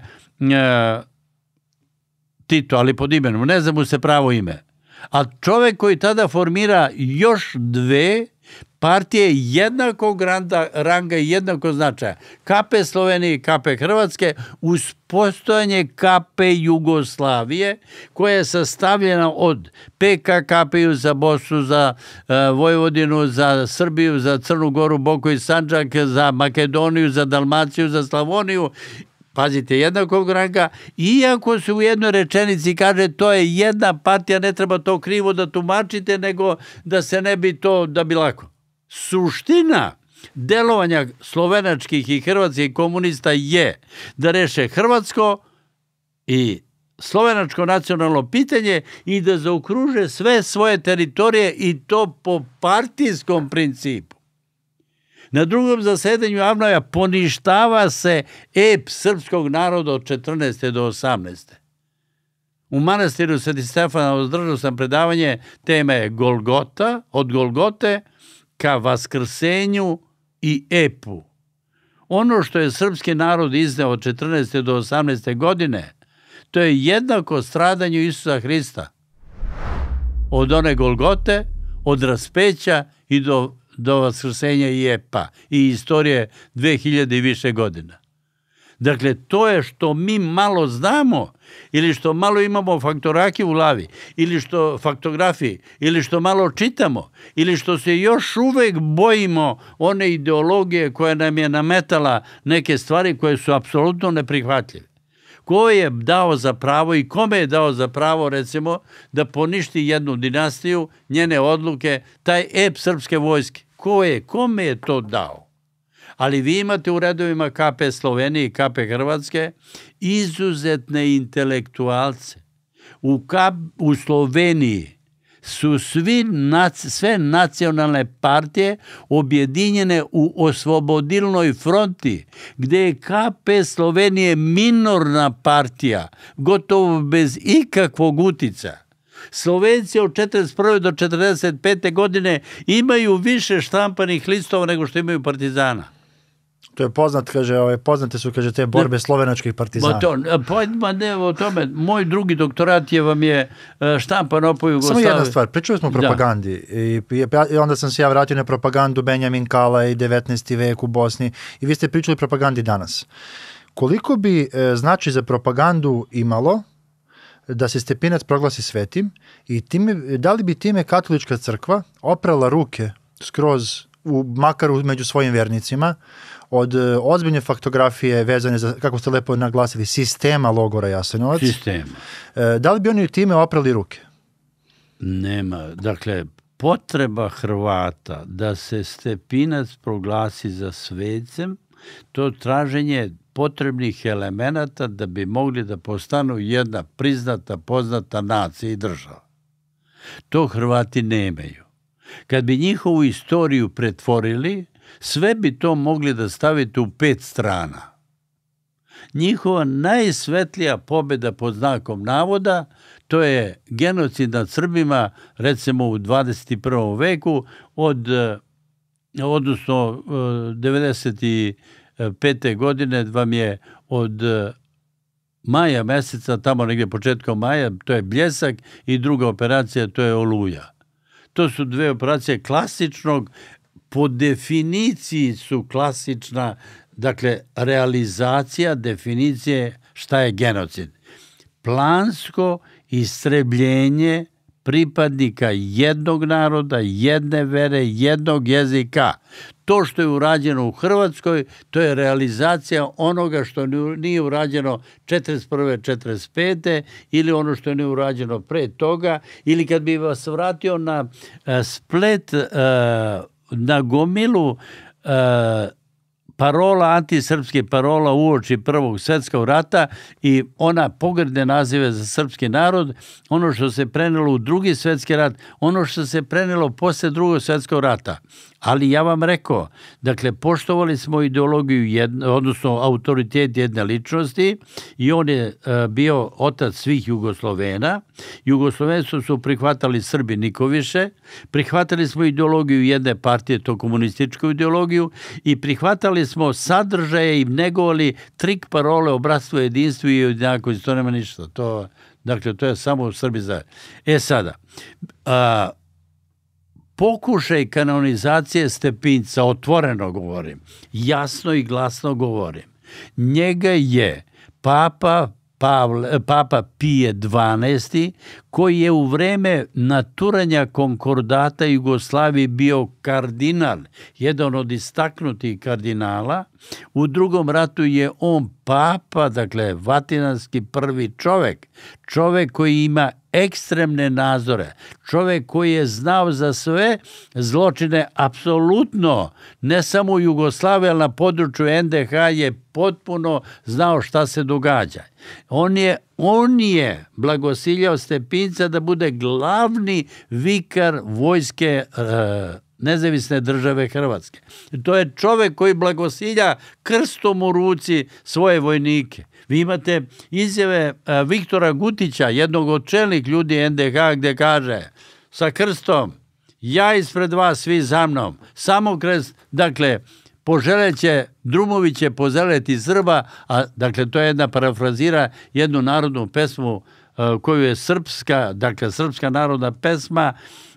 Speaker 1: Tito, ali pod imenom, ne znam mu se pravo ime. A čovjek koji tada formira još dve partije jednakog ranga i jednakog značaja, KP Slovenije i KP Hrvatske, uz postojanje KP Jugoslavije, koja je sastavljena od PKK-u za Bosnu, za Vojvodinu, za Srbiju, za Crnu Goru, Boku i Sandžak, za Makedoniju, za Dalmaciju, za Slavoniju. Pazite, jednakog ranga, iako se u jednoj rečenici kaže to je jedna partija, ne treba to krivo da tumačite, nego da se ne bi to, da bi lako. Suština delovanja slovenačkih i hrvatskih komunista je da reše hrvatsko i slovenačko nacionalno pitanje i da zaokruže sve svoje teritorije i to po partijskom principu. Na drugom zasedanju AVNOJ-a poništava se ep srpskog naroda od 14. do 18. U manastiru Sveti Stefana održao sam predavanje, tema je Golgota, od Golgote ka vaskrsenju i epu. Ono što je srpski narod izneo od 14. do 18. godine, to je jednako stradanju Isusa Hrista. Od one Golgote, od raspeća i do vaskrsenja i epa i istorije 2000 i više godina. Dakle, to je što mi malo znamo ili što malo imamo faktoraki u glavi ili što faktografiji ili što malo čitamo ili što se još uvek bojimo one ideologije koja nam je nametala neke stvari koje su apsolutno neprihvatljive. Ko je dao za pravo i kome je dao za pravo, recimo, da poništi jednu dinastiju, njene odluke, taj ep srpske vojske? Kome je to dao? Ali vi imate u redovima KP Slovenije i KP Hrvatske izuzetne intelektualce. U Sloveniji su sve nacionalne partije objedinjene u Oslobodilnoj fronti, gde je KP Slovenije minorna partija, gotovo bez ikakvog uticaja. Slovenci od 41. do 45. godine imaju više štampanih listova nego što imaju partizana.
Speaker 2: To je poznat, poznate su, te borbe slovenačkih partizana.
Speaker 1: Pojma ne o tome. Moj drugi doktorat vam je štampan po Jugoslaviji.
Speaker 2: Samo jedna stvar, pričali smo o propagandi i onda sam se ja vratio na propagandu Benjamin Kala i 19. vek u Bosni i vi ste pričali o propagandi danas. Koliko bi znači za propagandu imalo da se Stepinac proglasi svetim i da li bi time katolička crkva oprala ruke skroz, makar među svojim vernicima, od ozbiljne faktografije vezane za, kako ste lepo naglasili, sistema logora Jasenovac?
Speaker 1: Sistema.
Speaker 2: Da li bi oni time oprali ruke?
Speaker 1: Nema. Dakle, potreba Hrvata da se Stepinac proglasi za svecem, to traženje potrebnih elemenata da bi mogli da postanu jedna priznata, poznata nacija i država. To Hrvati nemaju. Kad bi njihovu istoriju pretvorili, sve bi to mogli da stavite u 5 strana. Njihova najsvetlija pobjeda pod znakom navoda, to je genocid nad Srbima, recimo u 21. veku, odnosno 95. godine vam je od maja meseca, tamo negdje početkom maja, to je Bljesak i druga operacija, to je Oluja. To su dve operacije klasičnog, po definiciji su klasična, dakle, realizacija definicije šta je genocid. Plansko istrebljenje pripadnika jednog naroda, jedne vere, jednog jezika. To što je urađeno u Hrvatskoj, to je realizacija onoga što nije urađeno 41. 45. ili ono što nije urađeno pre toga, ili kad bi vas vratio na splet, na gomilu parola, antisrpske parola uoči Prvog svjetskog rata i ona pogrdne nazive za srpski narod, ono što se prenelo u Drugi svjetski rat, ono što se prenelo posle Drugog svjetskog rata. Ali ja vam rekao, dakle, poštovali smo ideologiju, odnosno autoritet jedne ličnosti i on je bio otac svih Jugoslovena. Jugoslovenstvo su prihvatali Srbi, niko više. Prihvatali smo ideologiju jedne partije, to komunističku ideologiju, i prihvatali smo sadržaje i negovali trik parole o bratstvu, jedinstvu i jednakosti. To nema ništa. Dakle, to je samo Srbi zajedno. Sada, pokušaj kanonizacije Stepinca, otvoreno govorim, jasno i glasno govorim, njega je Papa Pije XII, koji je u vreme naturanja konkordata Jugoslavije bio kardinal, jedan od istaknutih kardinala. U Drugom ratu je on papa, dakle vatikanski prvi čovek koji ima ekstremne nazore, čovek koji je znao za sve zločine, apsolutno, ne samo u Jugoslaviji, ali na području NDH je potpuno znao šta se događa. On je blagosiljao Stepinca da bude glavni vikar vojske Nezavisne države Hrvatske. To je čovek koji blagosilja krstom u ruci svoje vojnike. Vi imate izjave Viktora Gutića, jednog od čelnih ljudi NDH, gde kaže sa krstom, ja ispred vas, svi za mnom, samo krst, dakle, drumovi će pozeleti Srba, a dakle to je jedna parafrazira, jednu narodnu pesmu koju je srpska, dakle srpska narodna pesma,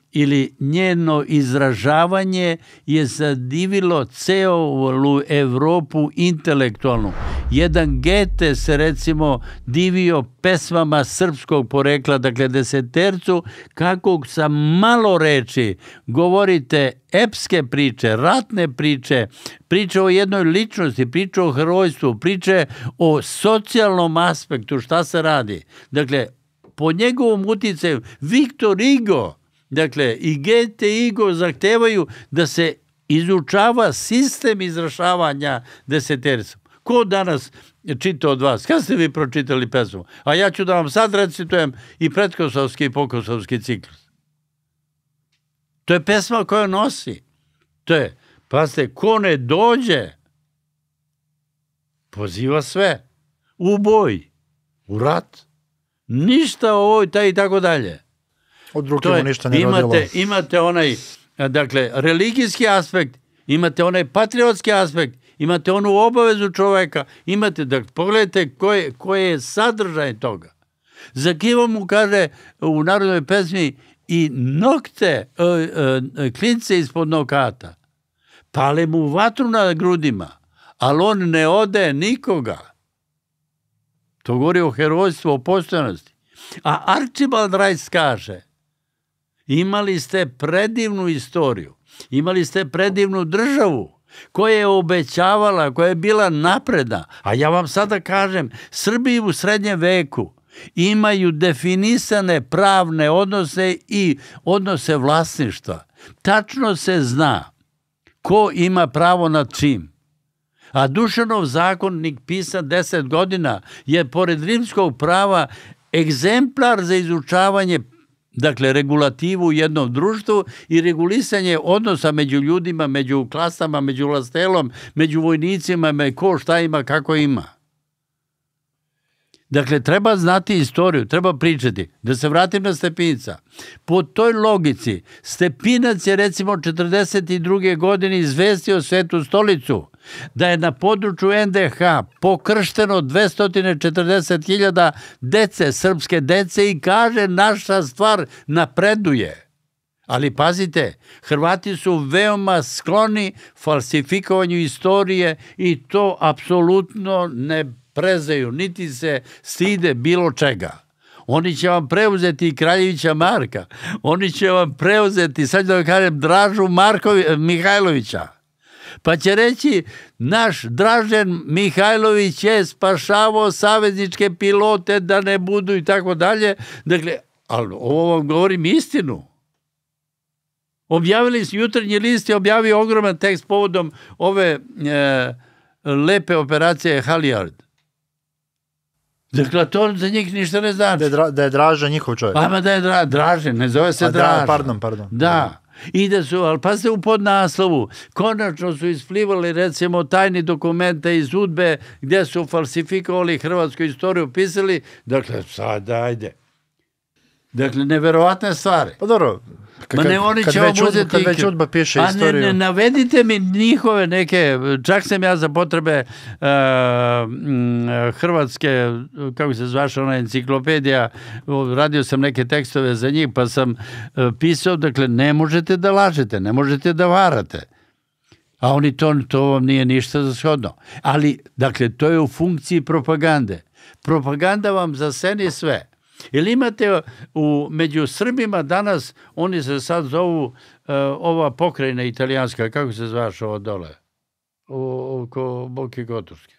Speaker 1: ili njeno izražavanje je zadivilo celu Evropu intelektualnu. Jedan Gete se recimo divio pesmama srpskog porekla, dakle desetercu, kako sa malo reči govorite epske priče, ratne priče, priče o jednoj ličnosti, priče o herojstvu, priče o socijalnom aspektu, šta se radi. Dakle, po njegovom uticaju Viktor Hugo, dakle, i Goethe i Hugo zahtevaju da se izučava sistem izražavanja desetercom. Ko danas čita od vas? Kad ste vi pročitali pesmu? A ja ću da vam sad recitujem i pretkosovski i pokosovski ciklus. To je pesma koja nosi. To je, pazite, ko ne dođe, poziva sve. U boj, u rat, ništa o ovoj, taj i tako dalje.
Speaker 2: Od ruke mu ništa ne rodilo.
Speaker 1: Imate onaj, dakle, religijski aspekt, imate onaj patriotski aspekt, imate onu obavezu čoveka, imate, da pogledajte koje je sadržaj toga. Zakivo mu kaže u narodnoj pesmi i nokte, klince ispod nokata, pale mu vatru na grudima, ali on ne ode nikoga. To govori o herojstvu, o postojanosti. A Archibald Rice kaže, imali ste predivnu istoriju, imali ste predivnu državu, koja je obećavala, koja je bila napredna. A ja vam sada kažem, Srbi u srednjem veku imaju definisane pravne odnose i odnose vlasništva. Tačno se zna ko ima pravo nad čim. A Dušanov zakonik pisan 10 godina je pored rimskog prava egzemplar za izučavanje, dakle, regulativu u jednom društvu i regulisanje odnosa među ljudima, među klasama, među vlastelom, među vojnicima, ko šta ima, kako ima. Dakle, treba znati istoriju, treba pričati. Da se vratim na Stepinca. Po toj logici, Stepinac je recimo 42. godine izvestio Svetu stolicu da je na području NDH pokršteno 240.000 dece, srpske dece i kaže naša stvar napreduje. Ali pazite, Hrvati su veoma skloni falsifikovanju istorije i to apsolutno ne prezaju, niti se stide bilo čega. Oni će vam preuzeti Kraljevića Marka, oni će vam preuzeti, sad da vam kažem, Dražu Mihajlovića. Pa će reći, naš Dražen Mihajlović je spašavao savezničke pilote da ne budu i tako dalje. Dakle, ali ovo vam govorim istinu. Objavili su, Jutarnji list je objavio ogroman tekst povodom ove lepe operacije Halijard. Dakle, to za njih ništa ne znači.
Speaker 2: Da je Draža njihov čovjek.
Speaker 1: Pa da je Dražen, ne zove se Draža.
Speaker 2: Pardon.
Speaker 1: Da. I da su, ali pazite u podnaslovu, konačno su isplivali recimo tajni dokumenta iz UDBE gdje su falsifikovali hrvatsku istoriju, pisali, dakle sad ajde. Dakle, neverovatne stvari.
Speaker 2: Pa dobro, kad već UDBA piše istoriju.
Speaker 1: Ne navedite mi njihove neke, čak sam ja za potrebe hrvatske, kako se zvaše ona enciklopedija, radio sam neke tekstove za njih, pa sam pisao, dakle, ne možete da lažete, ne možete da varate. A oni to vam nije ništa za shodno. Ali, dakle, to je u funkciji propagande. Propaganda vam zaseni sve. Ili imate među Srbima danas, oni se sad zovu ova pokrajina italijanska, kako se zvaš ovo dole? Oko Boke Kotorske.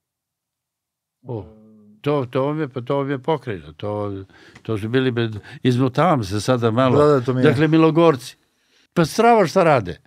Speaker 1: To vam je pokrajina. To su bili, izmotavam se sada malo. Dakle, Milogorci. Pa strava šta rade?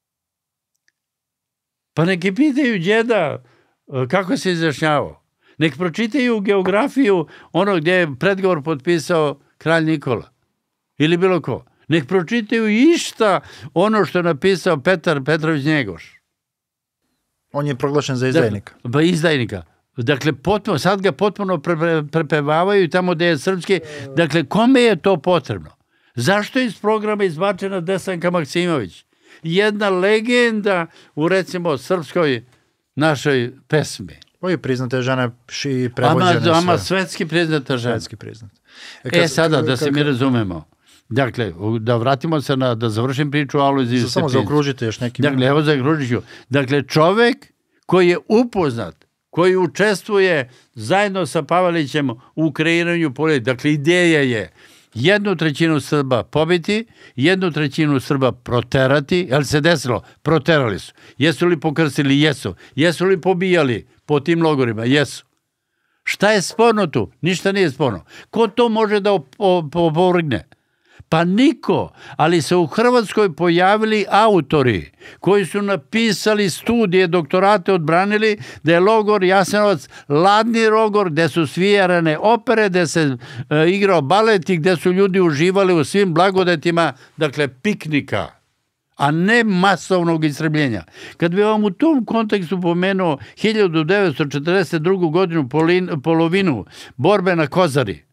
Speaker 1: Pa neki pitaju djeda kako se izjašnjavao. Nek pročitaju geografiju ono gdje je predgovor potpisao kralj Nikola. Ili bilo ko. Nek pročitaju išta ono što je napisao Petar Petrović Njegoš.
Speaker 2: On je proglašen za izdajnika.
Speaker 1: Pa izdajnika. Dakle, sad ga potpuno prepevavaju tamo gdje je srpski. Dakle, kome je to potrebno? Zašto je iz programa izbačena Desanka Maksimović? Jedna legenda u, recimo, srpskoj našoj pesmi.
Speaker 2: Ovo je priznata žena i prevođene sve.
Speaker 1: Ama svetski priznata žena.
Speaker 2: Svetski priznata.
Speaker 1: Sada, da se mi razumemo. Dakle, da vratimo se da završim priču o Alojziju Stepincu.
Speaker 2: Samo zaokružite još nekim.
Speaker 1: Dakle, evo zaokružit ću. Dakle, čovek koji je upoznat, koji učestvuje zajedno sa Pavelićem u kreiranju politike. Dakle, ideja je 1/3 Srba pobiti, 1/3 Srba proterati. Jel se desilo? Proterali su. Jesu li pokrstili? Jesu. Jesu li pobijali po tim logorima? Jesu. Šta je sporno tu? Ništa nije sporno. Ko to može da opovrgne? Pa niko, ali se u Hrvatskoj pojavili autori koji su napisali studije, doktorate odbranili da je logor Jasenovac ladni logor, gde su svirane opere, gde se igrao balet i gde su ljudi uživali u svim blagodetima, dakle piknika, a ne masovnog istrebljenja. Kad bi vam u tom kontekstu pomenuo 1942. godinu polovinu borbe na Kozari,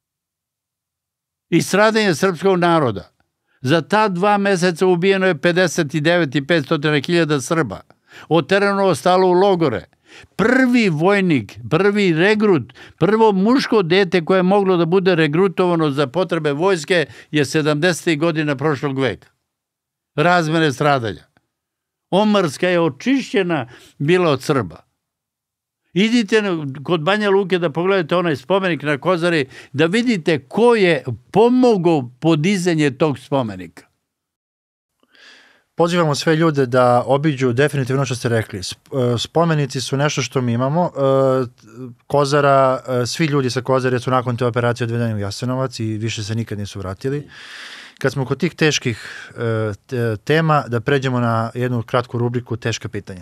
Speaker 1: i stradanje srpskog naroda. Za ta 2 meseca ubijeno je 59.500.000 Srba. Oterano ostalo u logore. Prvi vojnik, prvi regrut, prvo muško dete koje je moglo da bude regrutovano za potrebe vojske je 70. godina prošlog veka. Razmere stradanja. Omarska je očišćena bila od Srba. Idite kod Banja Luke da pogledate onaj spomenik na Kozari, da vidite ko je pomogao podizanje tog spomenika.
Speaker 2: Pozivamo sve ljude da obiđu definitivno što ste rekli. Spomenici su nešto što mi imamo. Kozara, svi ljudi sa Kozare su nakon te operacije odvedeni u Jasenovac i više se nikad nisu vratili. Kad smo kod tih teških tema, da pređemo na jednu kratku rubriku teška pitanja.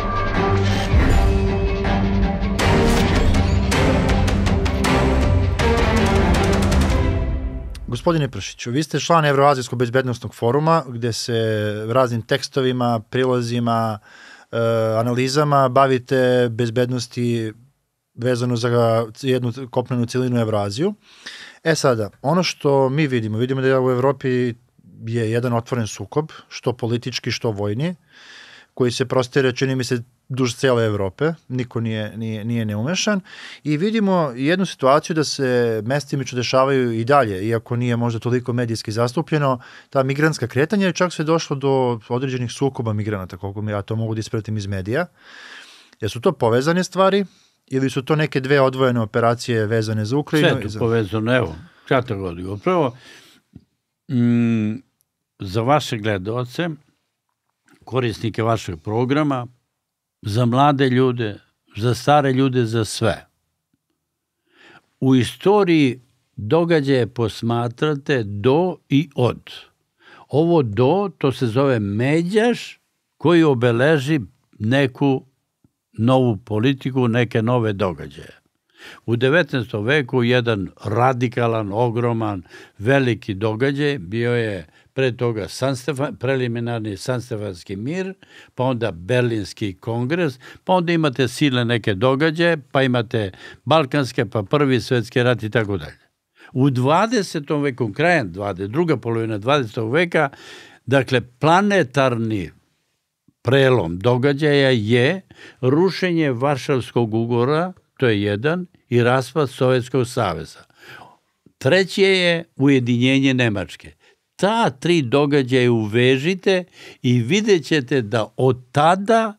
Speaker 2: Gospodine Pršiću, vi ste član Evroazijskog bezbednosnog foruma gde se raznim tekstovima, prilozima, analizama bavite bezbednosti vezano za jednu kopnenu celinu Evroaziju. Sada, ono što mi vidimo da je u Evropi je jedan otvoren sukob, što politički, što vojni, koji se prostire, čini mi se, duž cele Evrope, niko nije neumešan i vidimo jednu situaciju da se mestimično dešavaju i dalje, iako nije možda toliko medijski zastupljeno, ta migrantska kretanja je čak se došlo do određenih sukoba migranata, koliko ja to mogu da ispratim iz medija. Jesu to povezane stvari ili su to neke dve odvojene operacije vezane za Ukrajinu?
Speaker 1: Sve to povezano, evo, kratak odgovor. Prvo, za vaše gledaoce, korisnike vašeg programa, za mlade ljude, za stare ljude, za sve. U istoriji događaje posmatrate do i od. Ovo do, to se zove međaš koji obeleži neku novu politiku, neke nove događaje. U 19. veku jedan radikalan, ogroman, veliki događaj bio je pre toga preliminarni Sanstefanski mir, pa onda Berlinski kongres, pa onda imate silne neke događaje, pa imate Balkanske, pa Prvi svetski rat i tako dalje. U 20. veku, krajem druga polovina 20. veka, dakle, planetarni prelom događaja je rušenje Varšavskog ugovora, to je jedan, i raspad Sovjetskog saveza. Treće je ujedinjenje Nemačke. Ta 3 događaja uvežite i vidjet ćete da od tada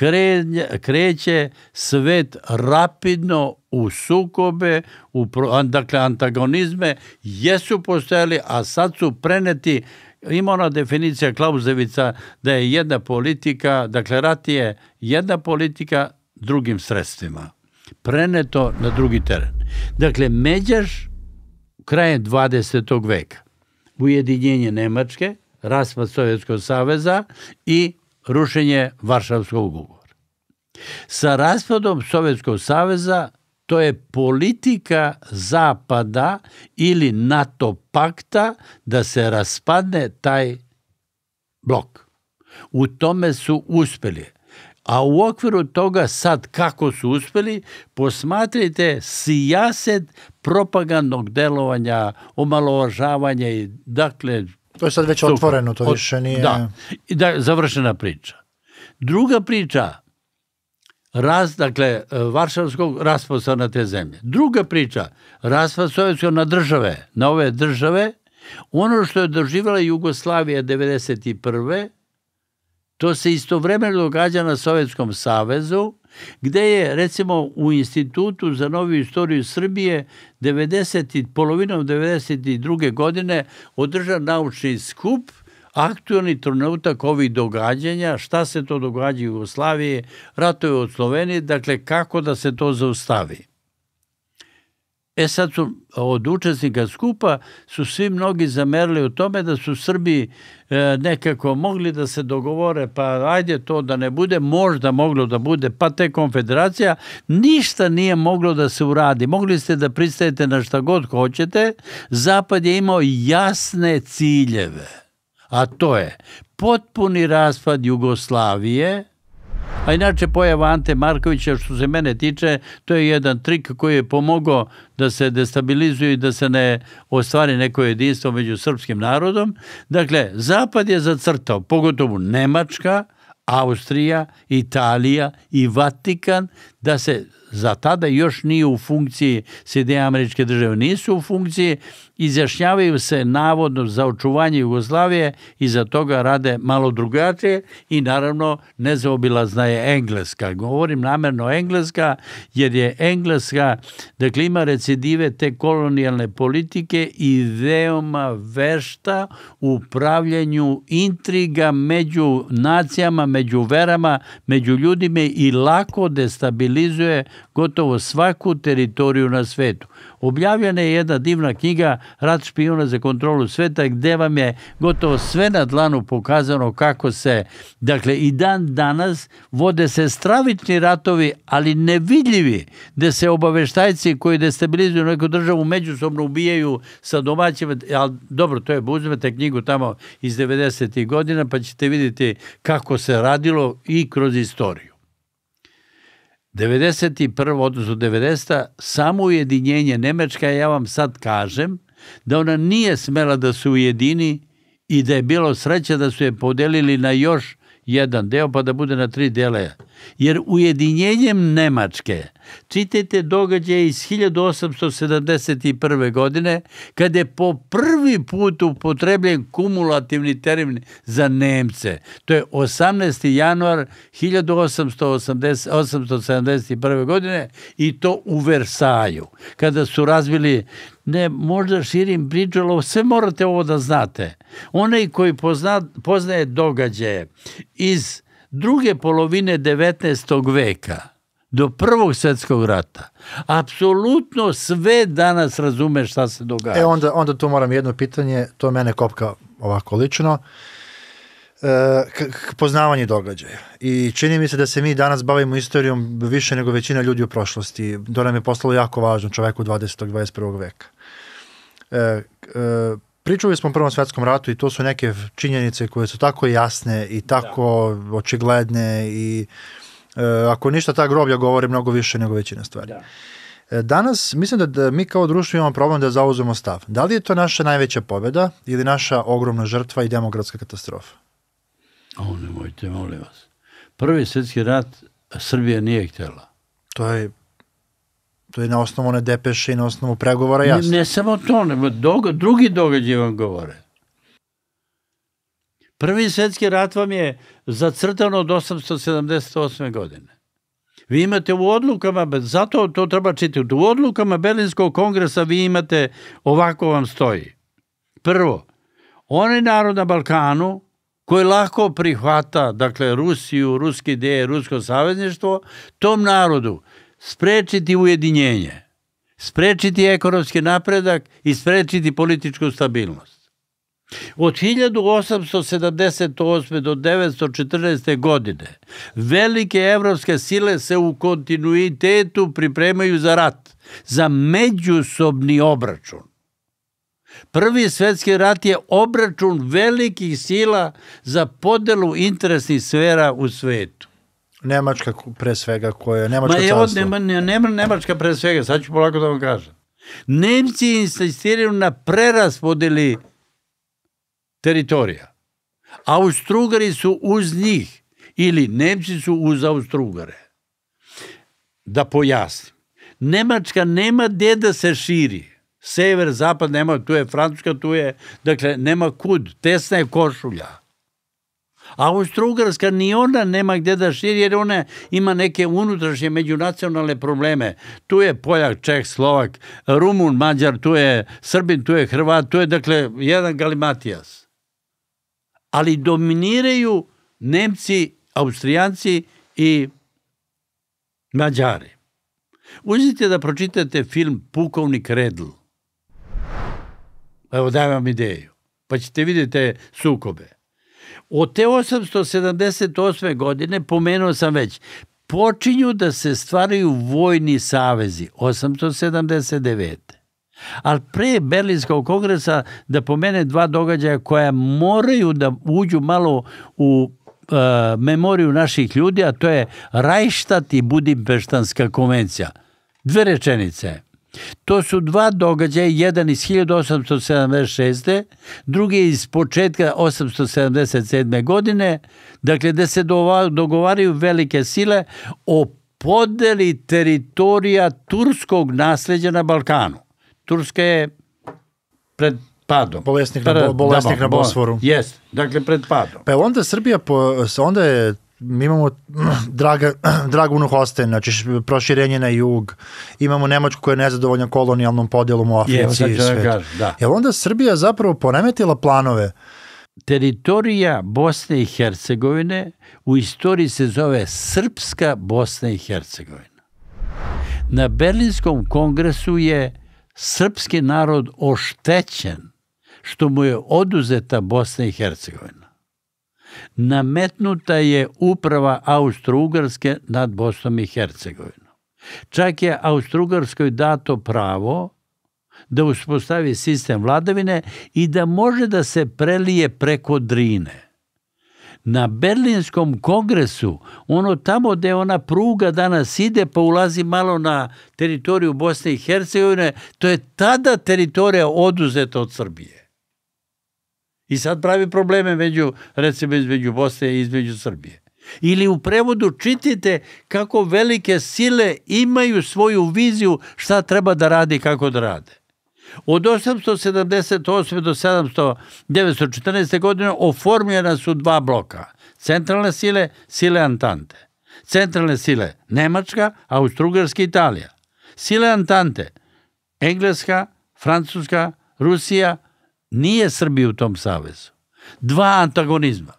Speaker 1: kreće svet rapidno u sukobe, dakle antagonizme jesu postojali, a sad su preneti. Ima ona definicija Klauzevica da je jedna politika, dakle rat je jedna politika drugim sredstvima. Preneto na drugi teren. Dakle, međaš krajem 20. veka. Ujedinjenje Nemačke, raspad Sovjetskog saveza i rušenje Varšavskog ugovora. Sa raspadom Sovjetskog saveza to je politika Zapada ili NATO pakta da se raspadne taj blok. U tome su uspeli. A u okviru toga sad kako su uspeli, posmatrajte sijaset propagandnog delovanja, omalovažavanja i dakle...
Speaker 2: To je sad već otvoreno, to više nije...
Speaker 1: Da, završena priča. Druga priča, dakle, Varšavskog raspada na te zemlje. Druga priča, raspad Sovjetskog na države, na ove države Ono što je doživjela Jugoslavija 1991. to se istovremeno događa na Sovjetskom savezu, gde je, recimo, u Institutu za noviju istoriju Srbije polovinom 1992. godine održan naučni skup, aktualni trenutak ovih događanja, šta se to događa u Jugoslaviji, ratovi od Slovenije, dakle, kako da se to zaustavi. Sad su od učesnika skupa su svi mnogi zamerili u tome da su Srbi nekako mogli da se dogovore, pa ajde to da ne bude, možda moglo da bude, pa te konfederacija, ništa nije moglo da se uradi. Mogli ste da pristajete na šta god hoćete, Zapad je imao jasne ciljeve, a to je potpuni raspad Jugoslavije, a inače pojava Ante Markovića, što se mene tiče, to je jedan trik koji je pomogao da se destabilizuje i da se ne ostvari neko jedinstvo među srpskim narodom. Dakle, Zapad je zacrtao, pogotovo Nemačka, Austrija, Italija i Vatikan, da se za tada još nije u funkciji, Sjedinjene Američke Države nisu u funkciji, izjašnjavaju se navodno za očuvanje Jugoslavije i za toga rade malo drugačije i naravno nezaobilazna je Engleska. Govorim namerno Engleska jer je Engleska, dakle ima recidive te kolonijalne politike i veoma vešta u pravljenju intriga među nacijama, među verama, među ljudima i lako destabilizuje gotovo svaku teritoriju na svetu. Objavljena je jedna divna knjiga Rat špijuna za kontrolu sveta, gde vam je gotovo sve na dlanu pokazano kako se, dakle i dan danas vode se stravični ratovi, ali nevidljivi, gde se obaveštajci koji destabilizuju neku državu međusobno ubijaju sa domaćima, ali dobro, to je, uzmete knjigu tamo iz 90. godina pa ćete vidjeti kako se radilo i kroz istoriju. 91. odnosno 90. samo ujedinjenje Nemačka, ja vam sad kažem da ona nije smela da se ujedini i da je bilo sreća da su je podelili na još jedan deo pa da bude na 3 dela. Jer ujedinjenjem Nemačke, čitajte događaje iz 1871. godine, kada je po prvi put upotrebljen kumulativni termin za Nemce. To je 18. januar 1871. godine i to u Versaju. Kada su razvili, ne, možda širim priču, ali sve morate ovo da znate. Onaj koji poznaje događaje iz druge polovine 19. veka do Prvog svjetskog rata, apsolutno sve danas razume šta se događa.
Speaker 2: Onda tu moram jedno pitanje, to mene kopka ovako lično. Poznavanje događaja. I čini mi se da se mi danas bavimo istorijom više nego većina ljudi u prošlosti. To nam je postalo jako važno, čoveku 20. 21. veka. Pričali smo o Prvom svjetskom ratu i to su neke činjenice koje su tako jasne i tako očigledne i ako ništa ta groblja govore mnogo više nego većina stvari. Danas mislim da mi kao društvo imamo problem da zauzmemo stav. Da li je to naša najveća pobjeda ili naša ogromna žrtva i demografska katastrofa?
Speaker 1: Nemojte, molim vas. Prvi svjetski rat Srbija nije htjela.
Speaker 2: To je na osnovu one depeše i na osnovu pregovora jasno.
Speaker 1: Ne samo to, nego drugi događaj vam govore. Prvi svjetski rat vam je zacrtano od 878. godine. Vi imate u odlukama, zato to treba čitati, u odlukama Berlinskog kongresa vi imate, ovako vam stoji. Prvo, onaj narod na Balkanu koji lako prihvata, dakle, Rusiju, ruske ideje, rusko savezništvo, tom narodu sprečiti ujedinjenje, sprečiti ekonomski napredak i sprečiti političku stabilnost. Od 1878. do 1914. godine velike evropske sile se u kontinuitetu pripremaju za rat, za međusobni obračun. Prvi svjetski rat je obračun velikih sila za podelu interesnih sfera u svetu.
Speaker 2: Nemačka pre svega koja je Nemačko carstvo.
Speaker 1: Nema Nemačka pre svega, sad ću polako da vam kažem. Nemci insistiraju na preraspodeli teritorija. Austrougarci su uz njih ili Nemci su uz Austrougarce. Da pojasnim. Nemačka nema gde da se širi. Sever, zapad, nema, tu je Francuska, tu je, dakle, nema kud, tesna je košulja. Austro-Ugarska ni ona nema gdje da širi, jer ona ima neke unutrašnje međunacionalne probleme. Tu je Poljak, Čeh, Slovak, Rumun, Mađar, tu je Srbin, tu je Hrvat, tu je, dakle, jedan galimatijas. Ali dominiraju Nemci, Austrijanci i Mađari. Uzmite da pročitate film Pukovnik Redl. Evo, dajem vam ideju. Pa ćete vidjeti te sukobe. Od te 878. godine, pomenuo sam već, počinju da se stvaraju vojni savezi, 879. Ali pre Berlinskog kongresa, da pomene dva događaja koja moraju da uđu malo u memoriju naših ljudi, a to je Reichstag i Budimpeštanska konvencija. 2 rečenice. To su 2 događaja, jedan iz 1876. drugi iz početka 877. godine, dakle gde se dogovaraju velike sile o podeli teritorija turskog nasljeđa na Balkanu. Turska je pred padom.
Speaker 2: Bolesnik na Bosforu.
Speaker 1: Jest, dakle pred padom.
Speaker 2: Pa onda Srbija, onda je, mi imamo Dragunu Hosten, znači proširenje na jug, imamo Nemačku koja je nezadovoljna kolonijalnom podelom u Africi i svijetu. Jel onda Srbija zapravo poremetila planove?
Speaker 1: Teritorija Bosne i Hercegovine u istoriji se zove Srpska Bosna i Hercegovina. Na Berlinskom kongresu je srpski narod oštećen što mu je oduzeta Bosna i Hercegovina. Nametnuta je uprava Austro-Ugarske nad Bosnom i Hercegovinom. Čak je Austro-Ugarskoj dato pravo da uspostavi sistem vladavine i da može da se prelije preko Drine. Na Berlinskom kongresu, ono tamo gde ona pruga danas ide pa ulazi malo na teritoriju Bosne i Hercegovine, to je tada teritorija oduzeta od Srbije. I sad pravi probleme recimo između Bosne i između Srbije. Ili u prevodu čitajte kako velike sile imaju svoju viziju šta treba da radi i kako da rade. Od 878. do 914. godine oformljena su 2 bloka. Centralne sile, sile Antante. Centralne sile Nemačka, Austro-Ugarska, Italija. Sile Antante, Engleska, Francuska, Rusija, nije Srbija u tom savezu. 2 antagonizma.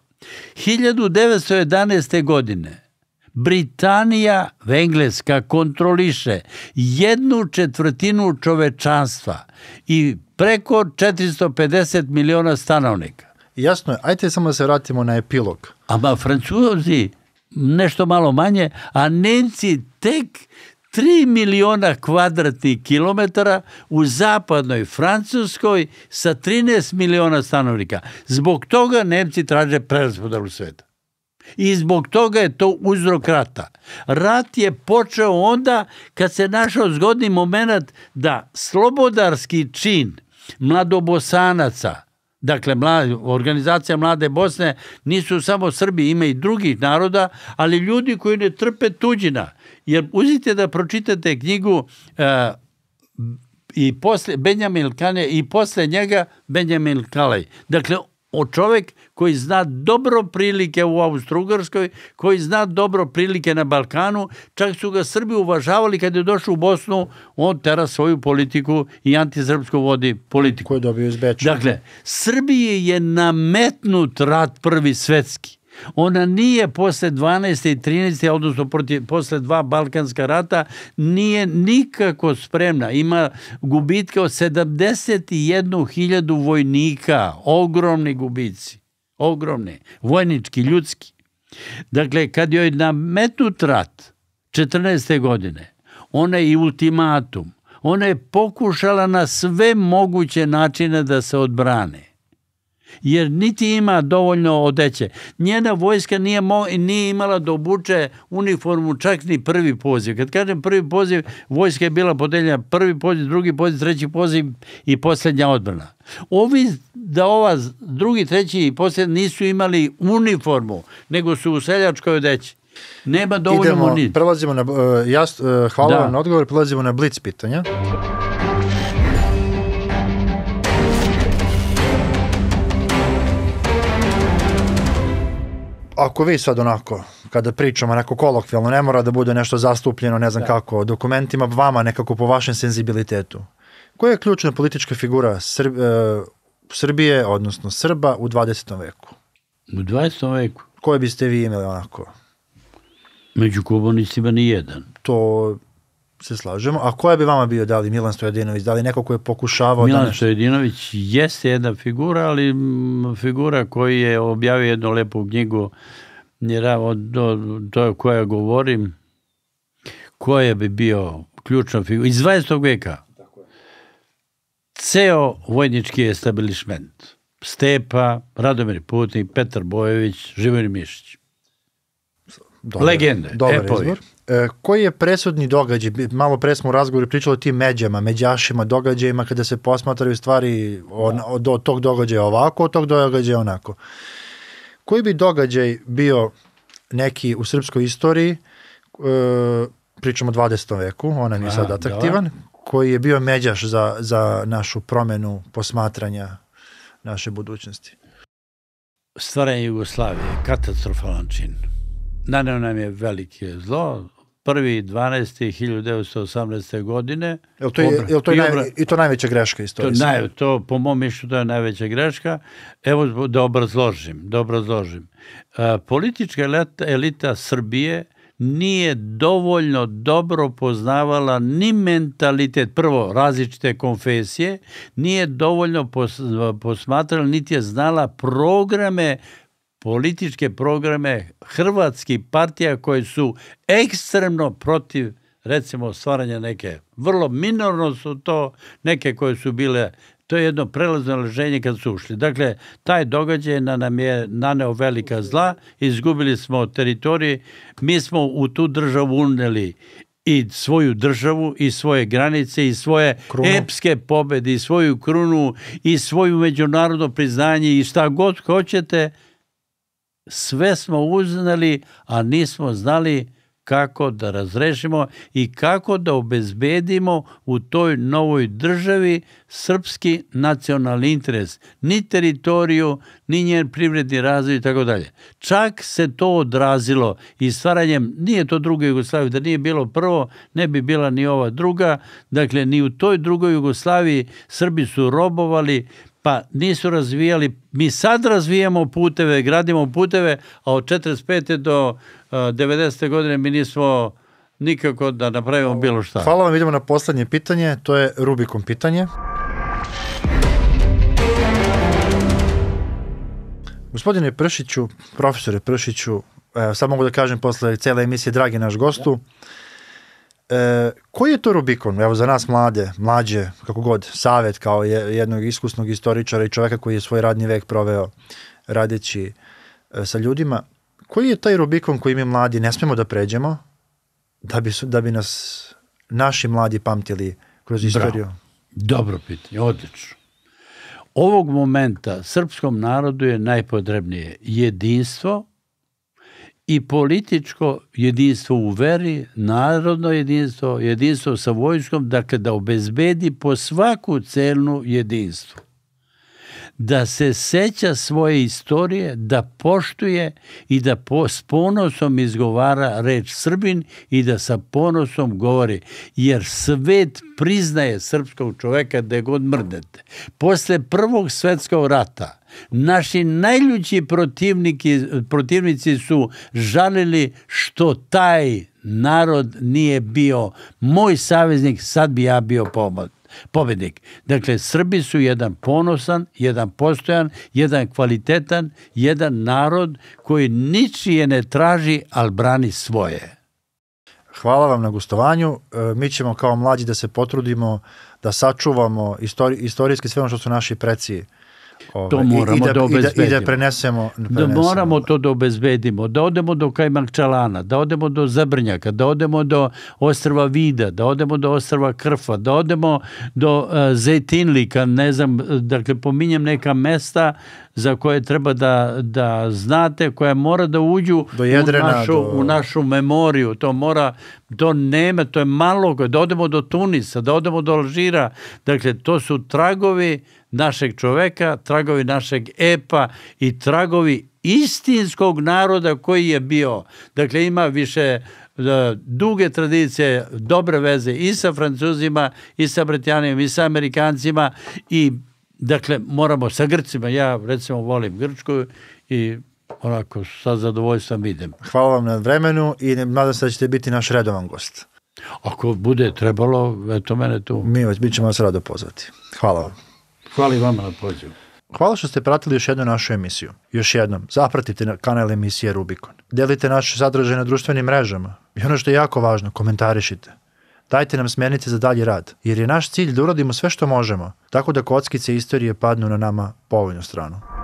Speaker 1: 1911. godine Britanija, Engleska, kontroliše 1/4 čovečanstva i preko 450 miliona stanovnika.
Speaker 2: Jasno je, ajte samo da se vratimo na epilog.
Speaker 1: Ama Francuzi nešto malo manje, a Nemci tek 3 miliona kvadratnih kilometara u zapadnoj Francuskoj sa 13 miliona stanovnika. Zbog toga Nemci traže preraspodelu sveta. I zbog toga je to uzrok rata. Rat je počeo onda kad se našao zgodni moment da slobodarski čin mladobosanaca, dakle organizacija Mlade Bosne, nisu samo Srbi, ima i drugih naroda, ali ljudi koji ne trpe tuđina. Jer uzite da pročitate knjigu i posle Benjamin Kane i posle njega Benjamin Kalej. Dakle, čovjek koji zna dobro prilike u Austro-Ugarskoj, koji zna dobro prilike na Balkanu, čak su ga Srbi uvažavali kad je došao u Bosnu, on tera svoju politiku i antisrpsku vodi politiku.
Speaker 2: Koju je dobio iz Beča.
Speaker 1: Dakle, Srbiji je nametnut rat prvi svetski. Ona nije posle 12. i 13. odnosno posle 2 Balkanska rata nije nikako spremna. Ima gubitke od 71.000 vojnika. Ogromni gubici. Ogromni. Vojnički, ljudski. Dakle, kad joj nametnut rat 14. godine, ona je i ultimatum. Ona je pokušala na sve moguće načine da se odbrane. Jer niti ima dovoljno odeće. Njena vojska nije imala da obuče uniformu čak ni prvi poziv. Kad kažem prvi poziv, vojska je bila podeljena prvi poziv, drugi poziv, treći poziv i posljednja odbrana. Ovi da ova drugi, treći i posljednji nisu imali uniformu, nego su u seljačkoj odeći. Nema dovoljno muniti.
Speaker 2: Prelazimo na, hvala vam na odgovor, prelazimo na blic pitanja. ako vi sad onako, kada pričamo onako kolokvijalno, ne mora da bude nešto zastupljeno, ne znam kako, dokumentima vama nekako po vašem senzibilitetu. Koja je ključna politička figura Srbije, odnosno Srba u 20. veku?
Speaker 1: U 20. veku?
Speaker 2: Koje biste vi imali onako?
Speaker 1: Među komunistima ni jedan.
Speaker 2: To se slažemo. A koja bi vama bio, da li Milan Stojadinović, da li neko ko je pokušavao
Speaker 1: Milan Stojadinović jeste jedna figura, ali figura koji je objavio jednu lepu knjigu, to je koja govorim, koja bi bio ključna figura iz 20. veka. Ceo vojnički establishment. Stepa, Radomir Putnik, Petar Bojović, Živojin Mišić. Legende, epovi.
Speaker 2: Koji je presudni događaj? Malo pre smo u razgovoru pričali o tim međama, međašima, događajima kada se posmatraju stvari od tog događaja ovako, od tog događaja onako. Koji bi događaj bio neki u srpskoj istoriji, pričamo o 20. veku, on nam je sad atraktivan, koji je bio međaš za našu promenu posmatranja naše budućnosti?
Speaker 1: Stvaranje Jugoslavije, katastrofalan čin. Naneo nam je velike zlo, 1.12.1918. godine.
Speaker 2: Je to najveća greška istorijska?
Speaker 1: To, po mom mišlju, to je najveća greška. Evo da obrazložim. Politička elita Srbije nije dovoljno dobro poznavala ni mentalitet, prvo različite konfesije, nije dovoljno posmatrala, niti je znala političke programe hrvatskih partija koje su ekstremno protiv, recimo, stvaranja neke, vrlo minorno su to, neke koje su bile, to je jedno prelazno leženje kad su ušli. Dakle, taj događaj nam je naneo velika zla, izgubili smo teritorije, mi smo u tu državu uneli i svoju državu, i svoje granice, i svoje epske pobede, i svoju krunu, i svoju međunarodno priznanje, i šta god hoćete. Sve smo uznali, a nismo znali kako da razrešimo i kako da obezbedimo u toj novoj državi srpski nacionalni interes. Ni teritoriju, ni njen privredni razvoj i tako dalje. Čak se to odrazilo i stvaranjem, nije to druga Jugoslavija, da nije bilo prvo, ne bi bila ni ova druga. Dakle, ni u toj drugoj Jugoslaviji Srbi su robovali, pa nisu razvijali. Mi sad razvijamo puteve, gradimo puteve, a od 45. do 90. godine mi nismo nikako da napravimo bilo šta.
Speaker 2: Hvala vam, idemo na poslednje pitanje, to je Rubikon pitanje. Gospodine Pršiću, profesore Pršiću, sad mogu da kažem posle cele emisije, dragi naš gostu, koji je to Rubikon, evo za nas mlađe, kako god, savet kao jednog iskusnog istoričara i čoveka koji je svoj radni vek proveo radeći sa ljudima, koji je taj Rubikon koji mi mladi ne smemo da pređemo da bi nas naši mladi pamtili kroz istoriju?
Speaker 1: Dobro pitanje, odlično. Ovog momenta srpskom narodu je najpotrebnije jedinstvo i političko jedinstvo u veri, narodno jedinstvo, jedinstvo sa vojskom, dakle da obezbedi po svaku cenu jedinstvo. Da se seća svoje istorije, da poštuje i da s ponosom izgovara reč Srbin i da sa ponosom govori, jer svet priznaje srpskog čoveka da je god mrdnete. Posle Prvog svetskog rata naši najljući protivnici su žalili što taj narod nije bio moj saveznik, sad bi ja bio pobednik. Dakle, Srbi su jedan ponosan, jedan postojan, jedan kvalitetan, jedan narod koji ničije ne traži, ali brani svoje.
Speaker 2: Hvala vam na gostovanju. Mi ćemo kao mlađi da se potrudimo da sačuvamo istorijski sve ono što su naši preci.
Speaker 1: To moramo da obezbedimo.
Speaker 2: I da prenesemo.
Speaker 1: Moramo to da obezbedimo. Da odemo do Kajmakčalana, da odemo do Zabrnjaka, da odemo do ostrva Vida, da odemo do ostrva Krfa, da odemo do Zejtinlika, ne znam, dakle pominjem neka mesta za koje treba da znate, koje mora da uđu u našu memoriju. To je malo, da odemo do Tunisa, da odemo do Alžira. Dakle, to su tragovi našeg čoveka, tragovi našeg epa i tragovi istinskog naroda koji je bio. Dakle, ima više duge tradicije, dobre veze i sa Francuzima, i sa Britalijom, i sa Amerikancima i dakle, moramo sa Grcima. Ja, recimo, volim Grčku i onako sa zadovoljstvom idem.
Speaker 2: Hvala vam na vremenu i nadam se da ćete biti naš redovan gost.
Speaker 1: Ako bude trebalo, eto mene tu.
Speaker 2: Mi ćemo vas rado pozvati. Hvala vam.
Speaker 1: Hvala i vama na pozivu.
Speaker 2: Hvala što ste pratili još jednu našu emisiju. Još jednom, zapratite kanal emisije Rubikon. Delite naše sadržaje na društvenim mrežama. I ono što je jako važno, komentarišite. Dajte nam smjernice za dalji rad, jer je naš cilj da uradimo sve što možemo, tako da kockice istorije padnu na nama povoljnu stranu.